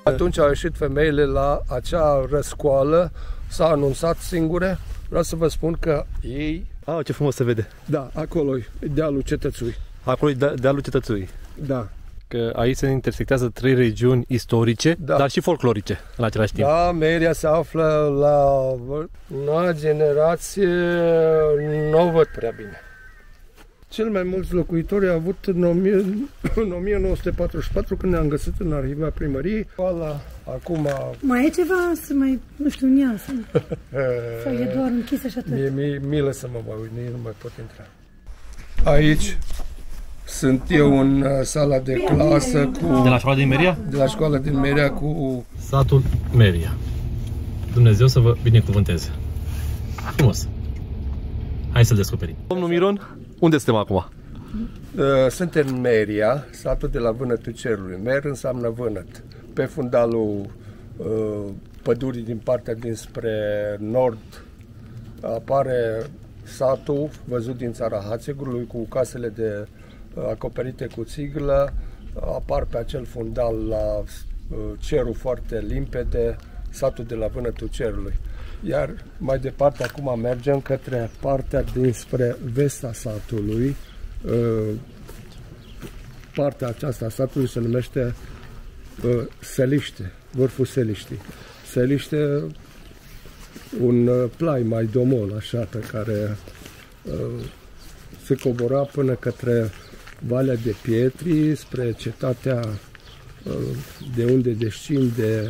Atunci au ieșit femeile la acea răscoală, s-au anunțat singure. Vreau să vă spun că ei... Ce frumos se vede. Da, acolo e dealul Cetățui. Acolo e dealul Cetățui. Da. Că aici se intersectează 3 regiuni istorice, dar și folclorice în același timp. Da, Meria se află la noua generație, nu văd prea bine. Cel mai mulți locuitori au avut în 1944, când ne-am găsit în arhiva primăriei. Acum... Mai e ceva să mai, nu știu, în ea, sau e doar închisă și atât? Mie milă să mă uit, nu mai pot intra. Aici sunt eu în sala de clasă cu... De la școala din Meria? De la școala din Meria cu... Satul Meria. Dumnezeu să vă binecuvânteze. Frumos. Hai să-l descoperim. Domnul Miron, unde suntem acum? Suntem în Meria, satul de la Vânătul Cerului. Mer înseamnă vânăt. Pe fundalul pădurii din partea dinspre nord apare satul văzut din țara Hațegului cu casele acoperite cu țiglă. Apar pe acel fundal la cerul foarte limpede, satul de la Vânătul Cerului. Iar mai departe acum mergem către partea dinspre vesta satului. Partea aceasta a satului se numește Seliște, vârful Seliștii. Seliște, un plai mai domol, așa, pe care se cobora până către Valea de Pietri, spre cetatea de unde descinde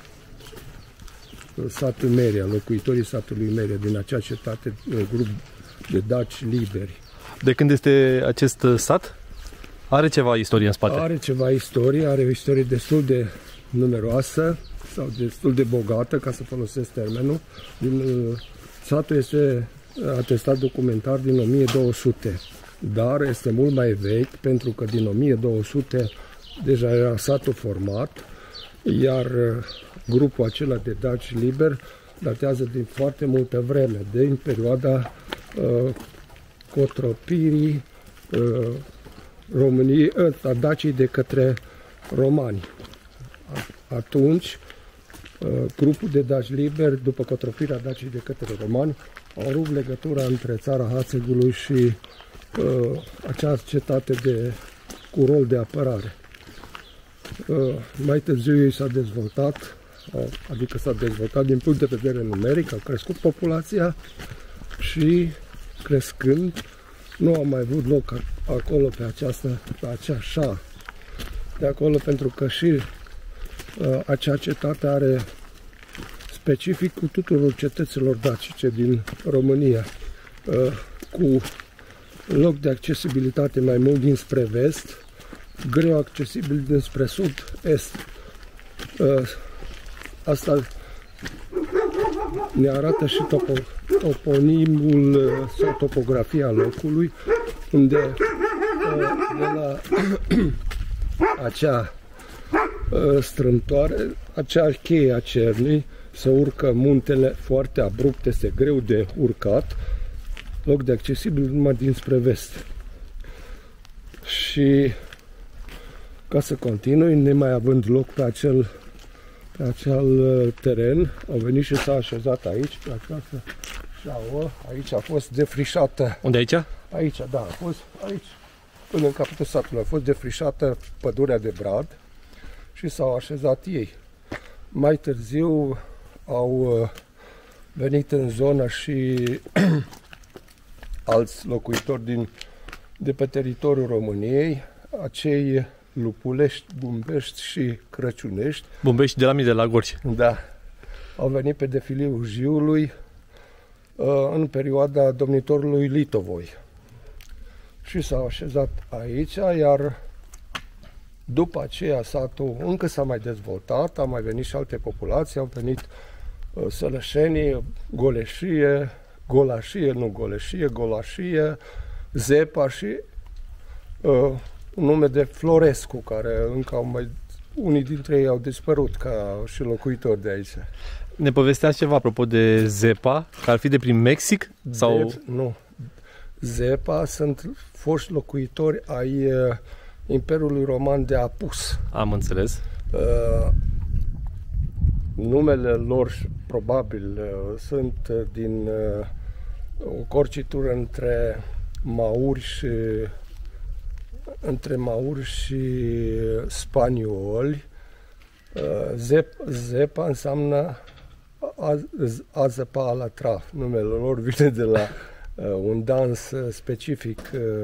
satul Meria, locuitorii satului Meria, din acea cetate, un grup de daci liberi. De când este acest sat? Are ceva istorie în spate? Are ceva istorie, are o istorie destul de numeroasă sau destul de bogată, ca să folosesc termenul. Satul este atestat documentar din 1200, dar este mult mai vechi, pentru că din 1200 deja era satul format, iar grupul acela de daci liberi datează din foarte multă vreme, din perioada cotropirii României, a Dacii de către romani. Atunci, grupul de daci liberi, după cotropirea Dacii de către romani, au rupt legătura între țara Hațegului și acea cetate cu rol de apărare. Mai târziu ei s-a dezvoltat, adică s-a dezvoltat din punct de vedere numeric, a crescut populația și crescând nu a mai avut loc acolo pe acea șa de acolo, pentru că și acea cetate are specific cu tuturor cetăților dacice din România, cu loc de accesibilitate mai mult dinspre vest, greu accesibil dinspre sud-est. Asta ne arată și toponimul sau topografia locului, unde de la acea strâmtoare, acea cheie a Cernii, se urcă muntele foarte abrupt, este greu de urcat, loc de accesibil numai dinspre vest. Și ca să continui, nemai având loc pe acel teren, au venit și s-a așezat aici, pe această șaua. Aici a fost defrișată. Unde aici? Aici, da, a fost aici. Până în capătul satului a fost defrișată pădurea de brad și s-au așezat ei. Mai târziu au venit în zonă și alți locuitori de pe teritoriul României, acei lupulești, bumbești și crăciunești. Bumbești de la mine, de la Gorj. Da. Au venit pe defiliul Jiului în perioada domnitorului Litovoi. Și s-au așezat aici, iar după aceea satul încă s-a mai dezvoltat, au mai venit și alte populații, au venit sălășenii, Golașie, Zepa și un nume de Florescu, care încă unii dintre ei au dispărut ca și locuitori de aici. Ne povesteați ceva apropo de Zepa, că ar fi de prin Mexic? Sau... Nu. Zepa sunt foști locuitori ai Imperiului Roman de Apus. Am înțeles. Numele lor probabil sunt din o corcitură între mauri și spanioli. Zepa înseamnă a zăpa la traf. Numele lor vine de la un dans specific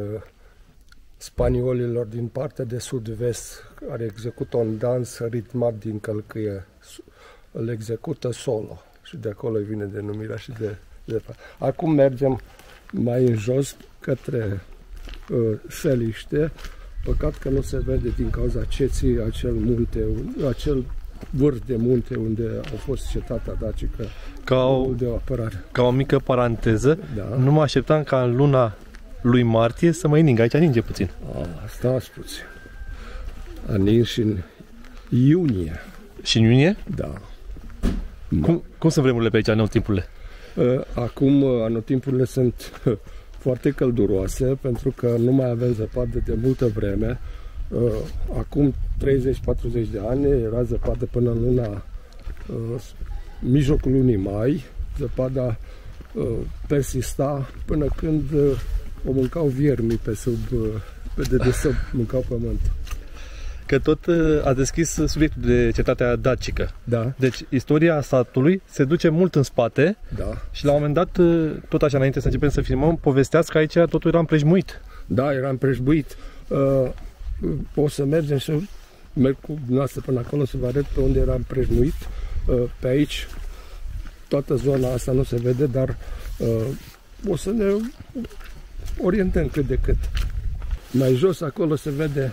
spaniolilor din partea de sud-vest, care execută un dans ritmat din călcâie. Îl execută solo și de acolo vine denumirea și de zepa. Acum mergem mai în jos către Seliște. Păcat că nu se vede din cauza ceții acel vârf de munte unde a fost cetatea dacică de apărare. Ca o mică paranteză, Da. nu mă așteptam ca în luna lui martie să mai ningă. Aici ninge puțin. Stați puțin. A nins și în iunie. Și în iunie? Da. Cum sunt vremurile pe aici, anotimpurile? Acum anotimpurile sunt foarte călduroase pentru că nu mai avem zăpadă de multă vreme. Acum 30-40 de ani era zăpadă până în luna mijlocul lunii mai. Zăpada persista până când o mâncau viermii pe dedesubt, mâncau pământ. Că tot a deschis subiectul de cetatea dacică. Da. Deci istoria satului se duce mult în spate, Da. și la un moment dat, tot așa înainte să începem să filmăm, povesteați că aici totul era împrejmuit. Da, era împrejmuit. O să mergem și merg cu dumneavoastră până acolo să vă arăt pe unde era împrejmuit. Pe aici toată zona asta nu se vede, dar o să ne orientăm cât de cât. Mai jos acolo se vede,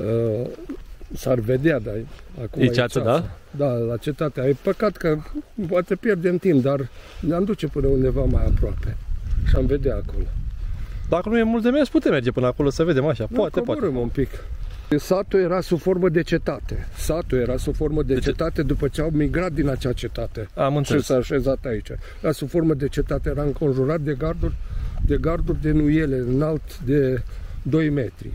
s-ar vedea, dar acum E ceață, da? Da, la cetatea. E păcat că poate pierdem timp, dar ne-am duce până undeva mai aproape și am vedea acolo. Dacă nu e mult de mers, putem merge până acolo să vedem așa. Poate. Un pic. Satul era sub formă de cetate. Satul era sub formă de cetate după ce au migrat din acea cetate. Am înțeles. Și s-a așezat aici. Era sub formă de cetate, era înconjurat de garduri de nuiele înalt de 2 metri.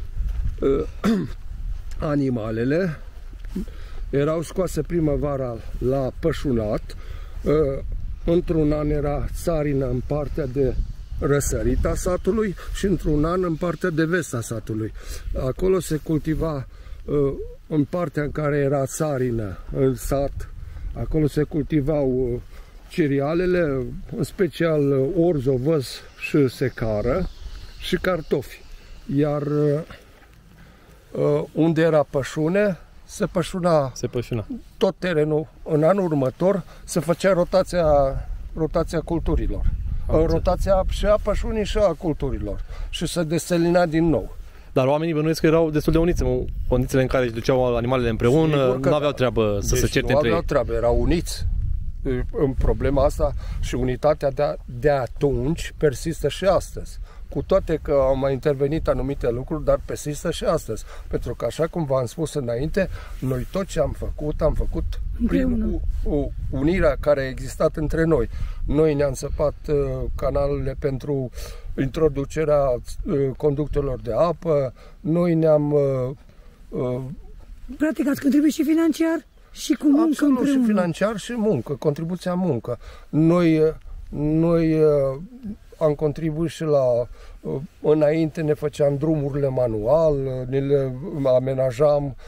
Animalele erau scoase primăvara la pășunat. Într-un an era țarină în partea de răsărit a satului și într-un an în partea de vest a satului. Acolo se cultiva, în partea în care era țarină în sat, acolo se cultivau cerealele, în special orz, ovăz și secară și cartofi. Iar unde era pășune, se pășuna tot terenul. În anul următor se făcea rotația culturilor. Rotația și a pășunii și a culturilor. Și se deselina din nou. Dar oamenii bănuiesc că erau destul de uniți în condițiile în care își duceau animalele împreună, nu aveau treabă să se certe între ei. Nu aveau treabă, erau uniți. În problema asta și unitatea de atunci persistă și astăzi. Cu toate că au mai intervenit anumite lucruri, dar persistă și astăzi. Pentru că, așa cum v-am spus înainte, noi tot ce am făcut prin unirea care a existat între noi. Noi ne-am săpat canalele pentru introducerea conductorilor de apă, noi ne-am... Practic ați contribuit și financiar și cu muncă absolut, împreună. și financiar și muncă, contribuția muncă. Noi am contribuit și la... Înainte ne făceam drumurile manual, ne le amenajam,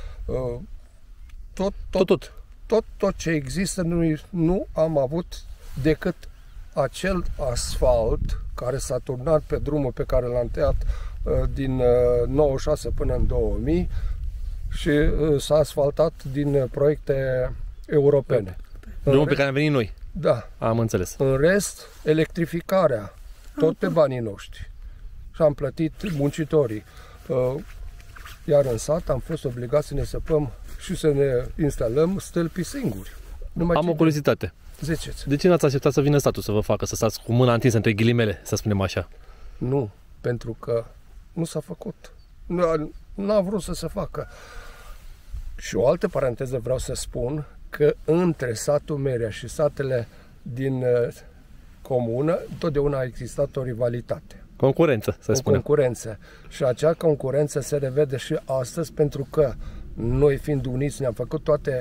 tot ce există. Noi nu am avut decât acel asfalt care s-a turnat pe drumul pe care l-am tăiat din 96 până în 2000 și s-a asfaltat din proiecte europene. Drumul pe care am venit noi. Da. Am înțeles. În rest, electrificarea, tot pe banii noștri. Și am plătit muncitorii. Iar în sat am fost obligați să ne săpăm și să ne instalăm stâlpii singuri. Am o curiozitate. Ziceți. De ce n-ați așteptat să vină statul să vă facă, să stați cu mâna întinsă între ghilimele, să spunem așa? Nu, pentru că nu s-a făcut. N-a vrut să se facă. Și o altă paranteză vreau să spun că între satul Merea și satele din comună totdeauna a existat o rivalitate. Concurență, să spunem. Concurență. Și acea concurență se revede și astăzi pentru că noi fiind uniți ne-am făcut toate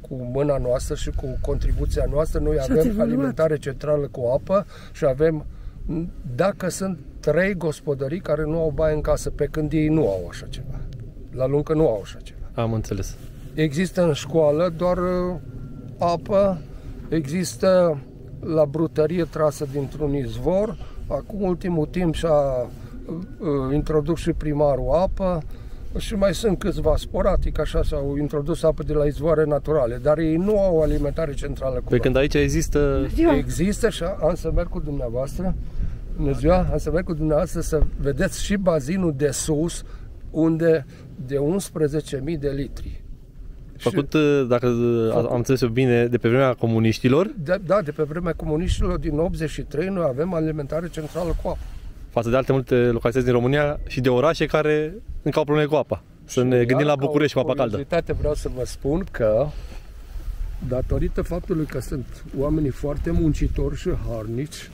cu mâna noastră și cu contribuția noastră. Noi avem alimentare centrală cu apă și avem, dacă sunt 3 gospodării care nu au baie în casă, pe când ei nu au așa ceva. La Luncă nu au așa ceva. Am înțeles. Există în școală doar apă, există la brutărie trasă dintr-un izvor. Acum, ultimul timp, și-a introdus și primarul apă și mai sunt câțiva sporadic, așa, s-au introdus apă de la izvoare naturale, dar ei nu au alimentare centrală cu Pe când aici există... Există și am să merg cu dumneavoastră, bună ziua, am să merg cu dumneavoastră să vedeți și bazinul de sus, unde de 11.000 de litri. Făcut, dacă am înțeles eu bine, de pe vremea comuniștilor? Da, de pe vremea comuniștilor din 83 noi avem alimentare centrală cu apă. Față de alte multe localități din România și de orașe care încă au probleme cu apa. Să ne gândim la București cu apa caldă. Vreau să vă spun că, datorită faptului că sunt oamenii foarte muncitori și harnici,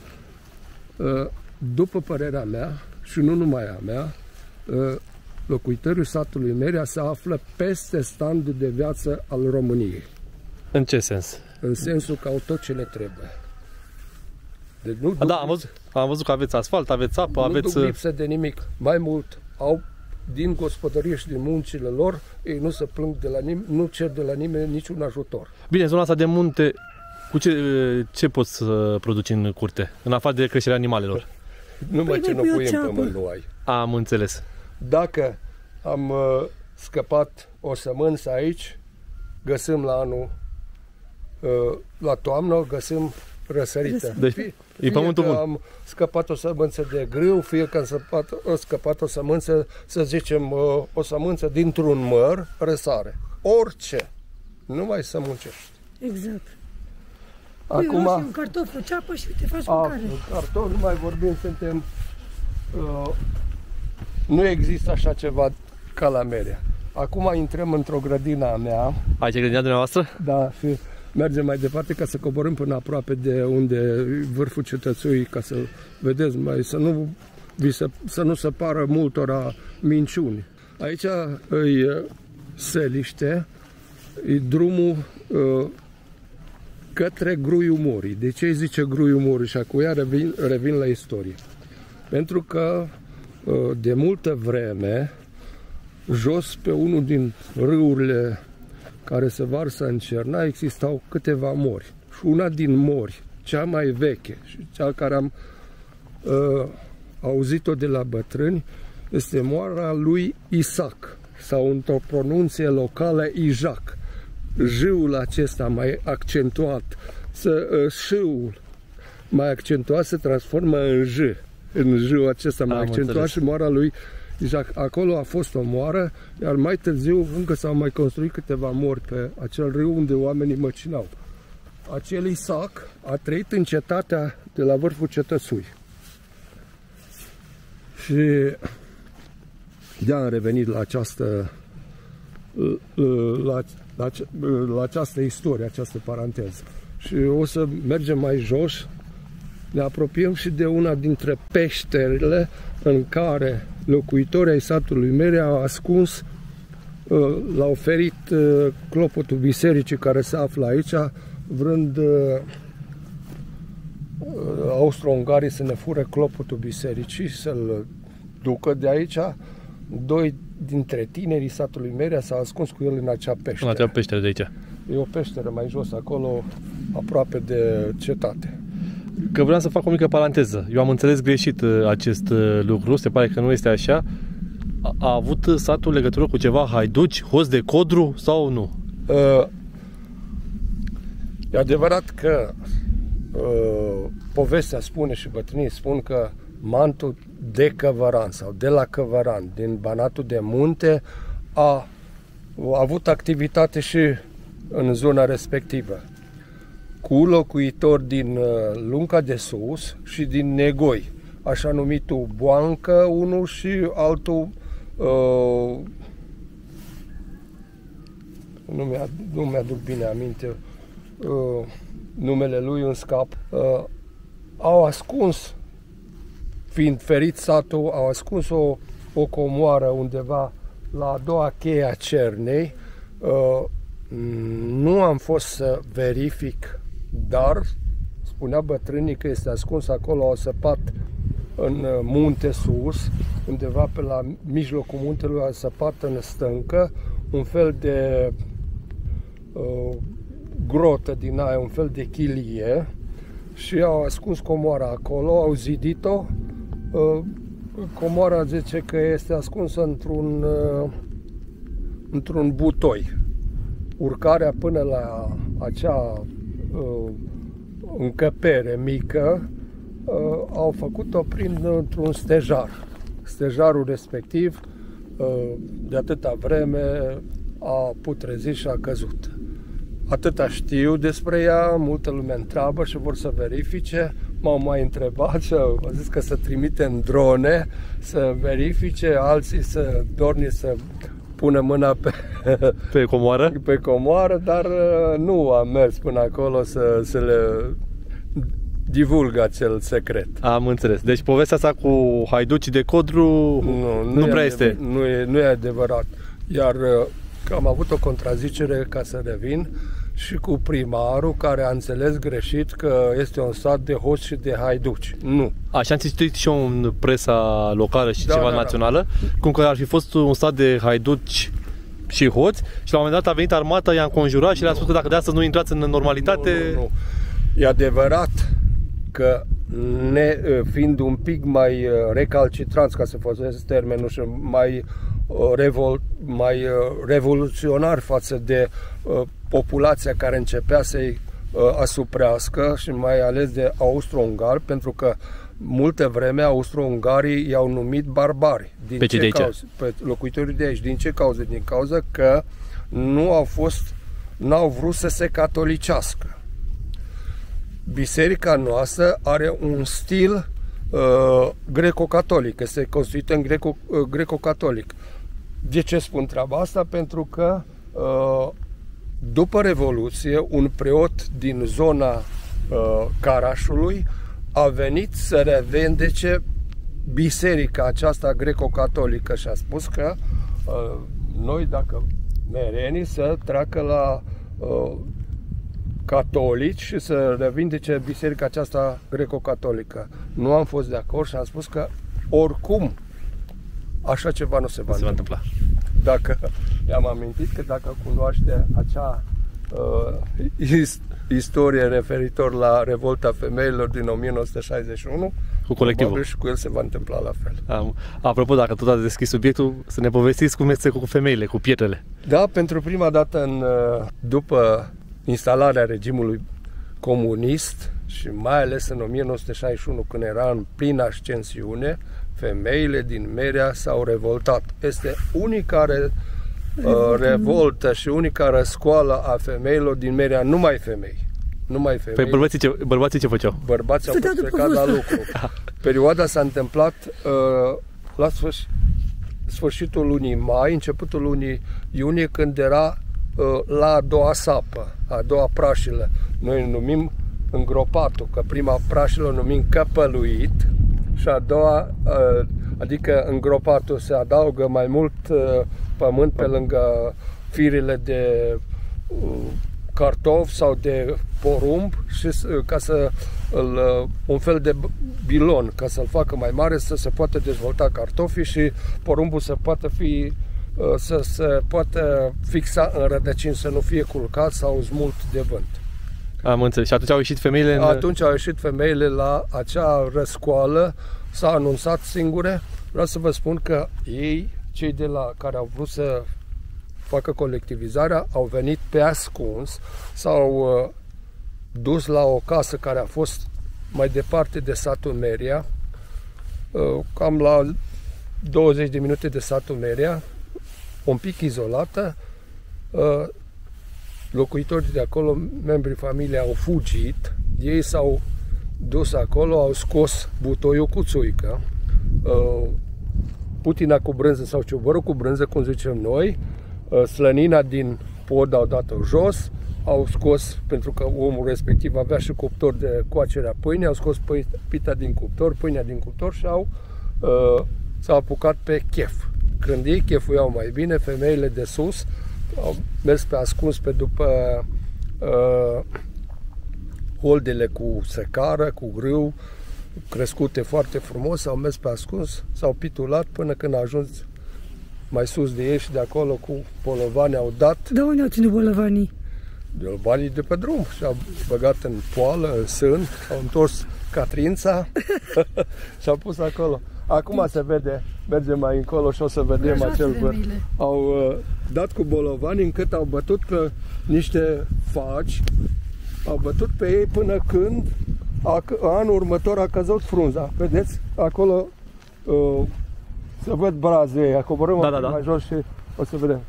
după părerea mea, și nu numai a mea, locuitorii satului Merea se află peste standul de viață al României. În ce sens? În sensul că au tot ce le trebuie. Deci am văzut că aveți asfalt, aveți apă, aveți... Nu lipsă de nimic. Mai mult, au din gospodărie și din muncile lor, ei nu se plâng de la nimeni, nu cer de la nimeni niciun ajutor. Bine, zona asta de munte, cu ce poți să produci în curte, în afară de creșterea animalelor? Numai ce nu pui în pământ nu ai. Am înțeles. Dacă am scăpat o sămânță aici, găsim la anul, la toamnă, găsim răsărită. Deci, e pământul bun. Am scăpat o sămânță de grâu, fie că am scăpat o sămânță, să zicem, o sămânță dintr-un măr, răsare. Orice. Nu mai să muncești. Exact. Acum, un cartof, o ceapă și te faci mâncare. Cartof, nu mai vorbim, suntem... nu există așa ceva ca la Merea. Acum intrăm într-o grădină a mea. Aici e grădina dumneavoastră? Da, și mergem mai departe ca să coborâm până aproape de unde e vârful cetățuii, ca să vedeți, să nu se pară multora minciuni. Aici e Seliște, e drumul către Gruiul Murii. De ce îi zice Gruiul Murii? Și acum revin la istorie. Pentru că de multă vreme, jos pe unul din râurile care se varsă în Cerna, existau câteva mori. Și una din mori, cea mai veche și cea care am auzit-o de la bătrâni, este moara lui Isaac, sau într-o pronunție locală Ijac. Jâul acesta mai accentuat, șâul mai accentuat se transformă în J. În jâul acesta mai accentuat și moara lui Isaac. Acolo a fost o moară, iar mai târziu încă s-au mai construit câteva mori pe acel râu unde oamenii măcinau. Acel Isaac a trăit în cetatea de la vârful cetățui. Și de-aia am revenit la această la această istorie, această paranteză. Și o să mergem mai jos, ne apropiem și de una dintre peșterile în care locuitorii ai satului Merea au ascuns, l-au oferit clopotul bisericii care se află aici, vrând austro-ungarii să ne fure clopotul bisericii, să-l ducă de aici. Doi dintre tinerii satului Merea s-au ascuns cu el în acea peșteră. În acea peșteră de aici. E o peșteră mai jos, acolo, aproape de cetate. Că vreau să fac o mică paranteză. Eu am înțeles greșit acest lucru, se pare că nu este așa. A avut satul legătură cu ceva haiduci, hoți de codru sau nu? E adevărat că povestea spune și bătrânii spun că mantul de Căvăran sau de la Căvăran, din Banatul de Munte, a avut activitate și în zona respectivă, cu locuitori din Lunca de Sus și din Negoi, așa numitul Boancă, unul și altul, nu mi-aduc bine aminte numele lui în scap, au ascuns, fiind ferit satul, au ascuns o comoară undeva la a doua cheie a Cernei, Nu am fost să verific, dar spunea bătrânii că este ascuns acolo, au săpat în munte sus, undeva pe la mijlocul muntelui, au săpat în stâncă un fel de grotă din aia, un fel de chilie, și au ascuns comoara acolo, au zidit-o. Comoara zice că este ascunsă într-un butoi. Urcarea până la acea încăpere mică au făcut-o într-un stejar. Stejarul respectiv de atâta vreme a putrezit și a căzut. Atâta știu despre ea, multă lume întreabă și vor să verifice. M-au mai întrebat și au zis că să trimitem drone să verifice, alții să dorni să pună mâna pe comoară? Pe comoară, dar nu am mers până acolo să le divulg acel secret. Am înțeles. Deci povestea asta cu haiducii de Codru nu prea este. Nu e adevărat. Iar am avut o contrazicere, ca să revin, și cu primarul, care a înțeles greșit că este un sat de hoți și de haiduci. Nu. Așa am citit și eu în presa locală și ceva națională, cum că ar fi fost un sat de haiduci și hoți și la un moment dat a venit armata, i-a înconjurat și le-a spus că dacă de astăzi nu intrați în normalitate... Nu. E adevărat că fiind un pic mai recalcitranți, ca să folosesc termenul, și mai revoluționar față de populația care începea să-i asuprească, și mai ales de austro-ungari, pentru că multe vreme austro-ungarii i-au numit barbari. Pe ce cauze? Pe locuitorii de aici. Din ce cauze? Din cauza că n-au vrut să se catolicească. Biserica noastră are un stil greco-catolic, este constituită în greco-catolic. De ce spun treaba asta? Pentru că după Revoluție, un preot din zona Carașului a venit să revendece biserica aceasta greco-catolică și a spus că noi, dacă merenii, să treacă la catolici și să revindece biserica aceasta greco-catolică. Nu am fost de acord și am spus că oricum așa ceva nu se va întâmpla. Dacă i-am amintit că dacă cunoaște acea istorie referitor la revolta femeilor din 1961, cu colectivul, și cu el se va întâmpla la fel. Apropo, dacă tot ați deschis subiectul, să ne povestiți cum este cu femeile, cu pietrele. Da, pentru prima dată după instalarea regimului comunist și mai ales în 1961, când era în plină ascensiune, femeile din Merea s-au revoltat. Este unica revoltă și unica răscoală a femeilor din Merea, numai femei. Păi bărbații ce făceau? Bărbații au fost plecați la lucru. Perioada s-a întâmplat la sfârșitul lunii mai, începutul lunii iunie, când era la a doua sapă, a doua prașilă. Noi numim îngropatul, că prima prașilă o numim căpăluit și a doua, adică îngropatul, se adaugă mai mult pământ pe lângă firile de cartofi sau de porumb, și ca să un fel de bilon, ca să-l facă mai mare, să se poată dezvolta cartofii și porumbul să poată fixa în rădăcini, să nu fie culcat sau smult de vânt. Am înțeles. Și atunci au ieșit femeile? Atunci au ieșit femeile la acea răscoală, s-a anunțat singure. Vreau să vă spun că ei, cei de la care au vrut să facă colectivizarea, au venit pe ascuns, s-au dus la o casă care a fost mai departe de satul Merea, cam la 20 de minute de satul Merea, un pic izolată. Locuitorii de acolo, membrii familiei, au fugit. Ei s-au dus acolo, au scos butoiul cu țuică, putina cu brânză sau ciubărul cu brânză, cum zicem noi, slănina din pod au dat-o jos, au scos, pentru că omul respectiv avea și cuptor de coacere a pâinii, au scos pita din cuptor, pâinea din cuptor și s-au apucat pe chef. Când ei chefuiau mai bine, femeile de sus au mers pe ascuns pe după holdele cu secară, cu grâu, crescute foarte frumos, au mers pe ascuns, s-au pitulat până când a ajuns mai sus de ei și de acolo cu bolovani au dat. De unde au ținut bolovanii? Bolovanii de pe drum și au băgat în poală, în sân, au întors catrința și au pus acolo. Acum se vede, mergem mai încolo și o să vedem acel vârf. Au dat cu bolovani încât au bătut pe niște faci, au bătut pe ei până când anul următor a căzut frunza. Vedeți? Acolo se văd brazele, coborâm mai jos și o să vedem.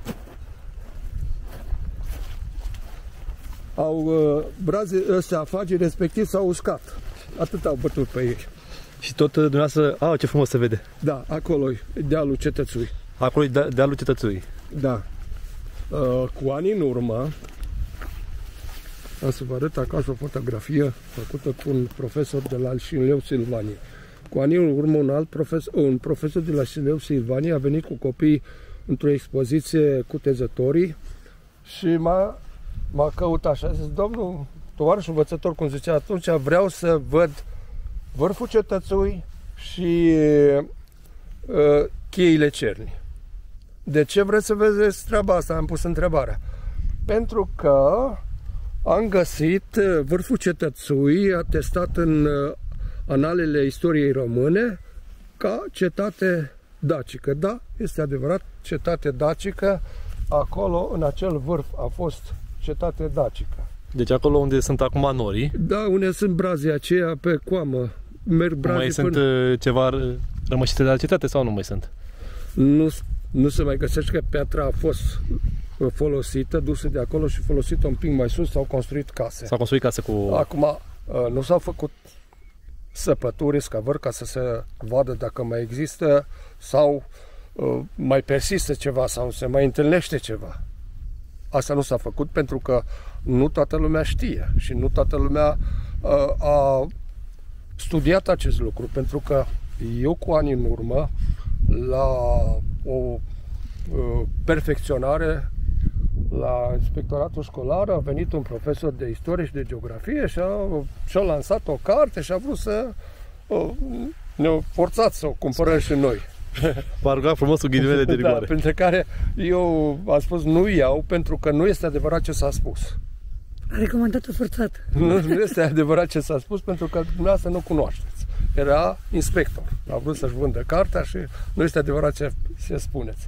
Braze ăstea, fagii respectiv s-au uscat. Atât au bătut pe ei. Și tot dumneavoastră, ce frumos se vede. Da, acolo e dealul Cetățui. Acolo e dealul Cetățui. Da. Cu ani în urmă, o să vă arăt acasă o fotografie făcută cu un profesor de la Șinleu Silvanie. Cu ani în urmă, un profesor de la Șinleu Silvanie a venit cu copii într-o expoziție cu tezătorii și m-a căutat și a zis: domnul tovarăș învățător, cum zicea atunci, vreau să văd vârful Cetățui și cheile Cernii. De ce vreți să vedeți treaba asta? Am pus întrebarea. Pentru că am găsit vârful Cetățui atestat în analele istoriei române ca cetate dacică. Da, este adevărat, cetate dacică. Acolo, în acel vârf, a fost cetate dacică. Deci acolo unde sunt acum norii. Da, unde sunt brazii aceia pe coamă. Merg brazii mai sunt ceva rămășițe de la cetate sau nu mai sunt? Nu se mai găsește, că piatra a fost folosită, dusă de acolo și folosită un pic mai sus, s-au construit case. S-au construit case cu... Acum nu s-au făcut săpături, scavări, ca să se vadă dacă mai există sau mai persistă ceva sau se mai întâlnește ceva. Asta nu s-a făcut pentru că nu toată lumea știe și nu toată lumea a studiat acest lucru, pentru că eu cu ani în urmă, la o perfecționare la inspectoratul școlar, a venit un profesor de istorie și de geografie și a lansat o carte și a vrut să ne-a forțat să o cumpărăm și noi. V-a rugat frumos cu ghilimele de rigoare. Da, printre care eu am spus nu iau, pentru că nu este adevărat ce s-a spus. A recomandat-o forțat. Nu este adevărat ce s-a spus, pentru că dumneavoastră nu cunoașteți. Era inspector. A vrut să-și vândă cartea și nu este adevărat ce spuneți.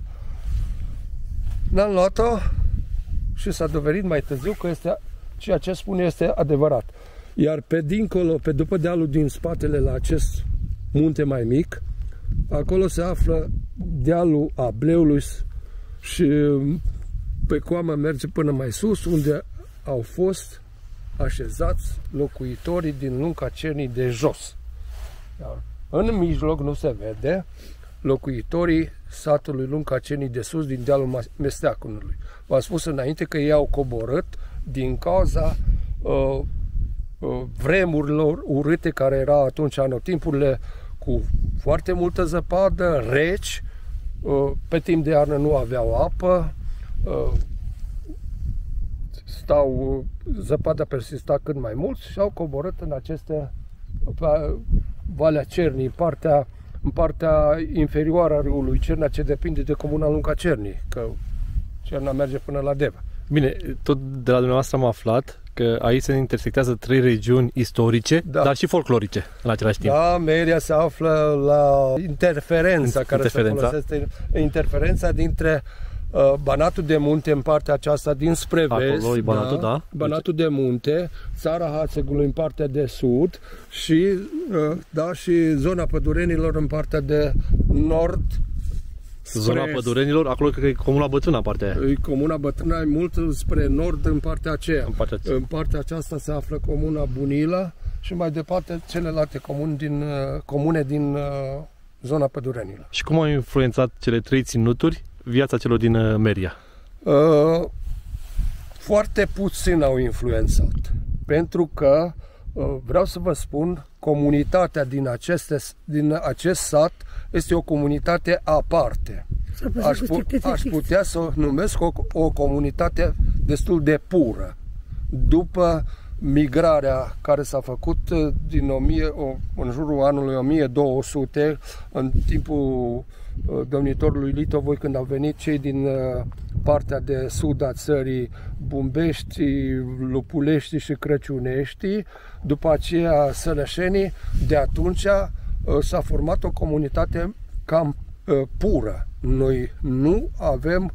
N-am luat-o și s-a dovedit mai târziu că ceea ce spune este adevărat. Iar pe dincolo, pe după dealul din spatele la acest munte mai mic, acolo se află dealul Ableului și pe coamă merge până mai sus, unde au fost așezați locuitorii din Lunca Cernii de jos. Iar în mijloc nu se vede locuitorii satului Lunca Cernii de sus, din dealul Mesteacunului. V-am spus înainte că ei au coborât din cauza vremurilor urâte care erau atunci, anotimpurile cu foarte multă zăpadă, reci, pe timp de iarnă nu aveau apă, zăpada persista cât mai mult și au coborât în aceste, pe Valea Cernii, în partea inferioară a râului Cerna, ce depinde de comuna Lunca Cernii, că Cerna merge până la Deva. Bine, tot de la dumneavoastră am aflat că aici se intersectează 3 regiuni istorice, dar și folclorice în același timp. Da, Meria se află la interferența care se folosește, interferența dintre Banatul de Munte în partea aceasta dinspre vest, acolo, Banatul, da. Banatul de Munte, Țara Hațegului în partea de sud și, și zona Pădurenilor în partea de nord. Zona Pădurenilor, acolo cred că e Comuna Bătrâna, partea aia. Comuna Bătrâna e mult spre nord în partea aceea. În partea aceasta se află Comuna Bunila și mai departe celelalte comune din zona Pădurenilor. Și cum au influențat cele 3 ținuturi viața celor din Meria? Foarte puțin au influențat. Pentru că, vreau să vă spun, comunitatea din acest sat este o comunitate aparte. aș putea să o numesc o comunitate destul de pură. După migrarea care s-a făcut în jurul anului 1200, în timpul domnitorului Litovoi, când au venit cei din partea de sud a țării, Bumbești, Lupulești și Crăciunești, după aceea Sănășenii, de atunci s-a format o comunitate cam pură. Noi nu avem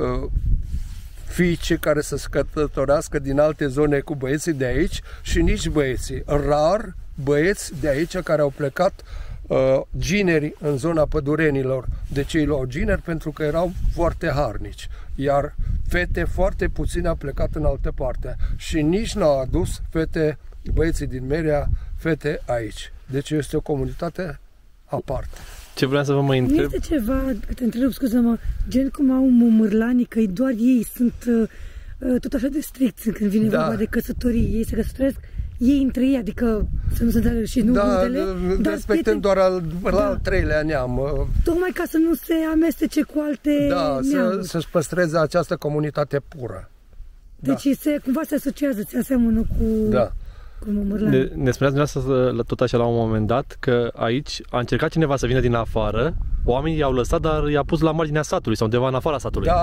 fiice care să se căsătorească din alte zone cu băieții de aici și nici băieții. Rar băieți de aici care au plecat gineri în zona Pădurenilor. De ce îi luau gineri? Pentru că erau foarte harnici. Iar fete foarte puține au plecat în altă parte. Și nici n-au adus băieții din Merea, fete aici. Deci este o comunitate aparte. Ce vreau să vă mai întreb? Nu este ceva, te întreb, scuză-mă, gen cum au mămârlanii, că doar ei sunt tot așa de stricți când vine vorba de căsătorii. Ei se căsătoresc, ei între ei, adică să nu se înțeleagă și nu rudele. Da, respectăm doar al treilea neam. Tocmai ca să nu se amestece cu alte neamuri. Să-și păstreze această comunitate pură. Deci cumva se asociază, se aseamănă cu... Da. Ne spuneați dumneavoastră tot așa la un moment dat că aici a încercat cineva să vină din afară, oamenii i-au lăsat, dar i-a pus la marginea satului sau undeva în afara satului. Da,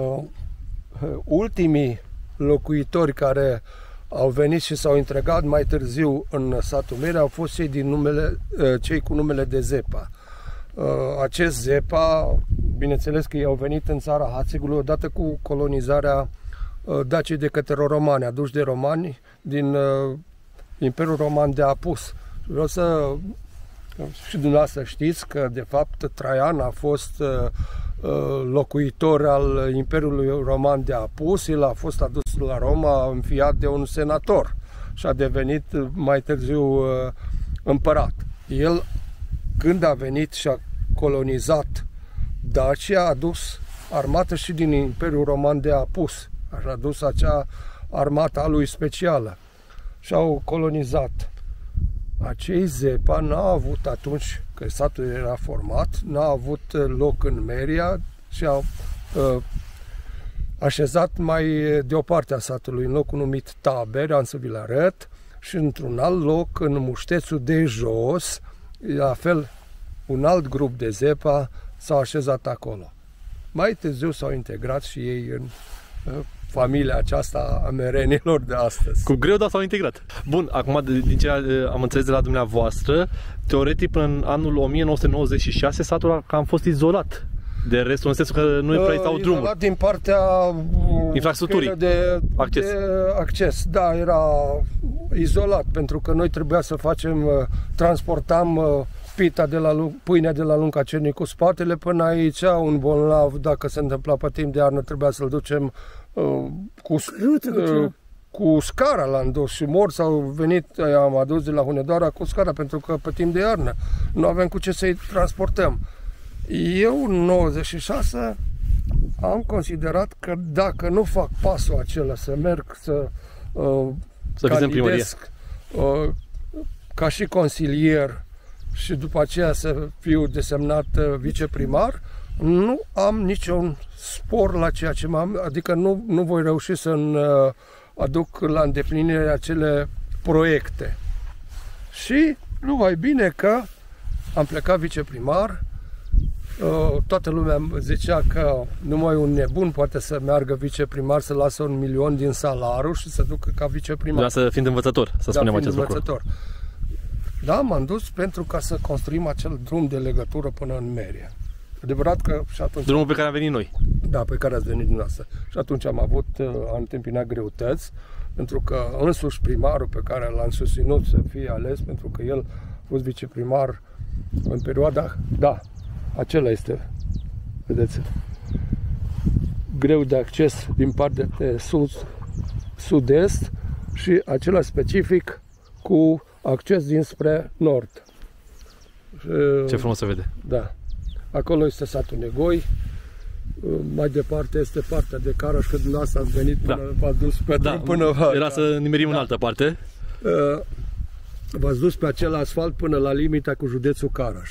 ultimii locuitori care au venit și s-au integrat mai târziu în satul Merea au fost cei cu numele de Zepa. Acest Zepa, bineînțeles că ei au venit în țara Hațegului odată cu colonizarea Daciei de către romani, aduși de romani din Imperiul Roman de Apus. Vreau să și dumneavoastră știți că de fapt Traian a fost locuitor al Imperiului Roman de Apus, el a fost adus la Roma înfiat de un senator și a devenit mai târziu împărat. El, când a venit și a colonizat Dacia, a adus armată și din Imperiul Roman de Apus, a adus acea armată a lui specială și au colonizat. Acei Zepa n-au avut atunci, că satul era format, n-au avut loc în Meria și au așezat mai deoparte a satului, în locul numit Taberi, am să vi-l arăt, și într-un alt loc, în Muștețul de Jos, la fel, un alt grup de Zepa s-au așezat acolo. Mai târziu s-au integrat și ei în familia aceasta a merenilor de astăzi. Cu greu, dar s-au integrat. Bun, acum, din ce am înțeles de la dumneavoastră, teoretic, până în anul 1996, satul a cam fost izolat de restul, în sensul că nu prea stau drumuri. Izolat din partea infrastructurii de acces. Da, era izolat, pentru că noi trebuia să transportam pâinea de la Lunca Cernic cu spatele până aici. Un bolnav, dacă se întâmpla pe timp de iarnă, trebuia să-l ducem cu scara, l-am dus și morți au venit, am adus de la Hunedoara cu scara, pentru că pe timp de iarnă nu avem cu ce să-i transportăm. Eu, în 96, am considerat că dacă nu fac pasul acela, să merg să candidez ca și consilier și după aceea să fiu desemnat viceprimar, nu am niciun spor la ceea ce adică nu voi reuși să aduc la îndeplinire acele proiecte. Și numai bine că am plecat viceprimar. Toată lumea zicea că numai un nebun poate să meargă viceprimar, să lasă 1 milion din salariu și să ducă ca viceprimar. Da, să fiind învățător, să spunem acest lucru. Da, m-am dus pentru ca să construim acel drum de legătură până în Meria. Adevărat că și atunci... Drumul pe care am venit noi. Da, pe care ați venit dumneavoastră. Și atunci am întâmpinat greutăți, pentru că însuși primarul pe care l-am susținut să fie ales, pentru că el a fost viceprimar în perioada... Da, acela este, vedeți, greu de acces din partea de sud-est și acela specific cu acces dinspre nord. Ce frumos se vede. Da. Acolo este satul Negoi, mai departe este partea de Caraș, că dumneavoastră ați venit până v-ați dus pe drum până... Era să nimerim în altă parte. V-ați dus pe acel asfalt până la limita cu județul Caraș.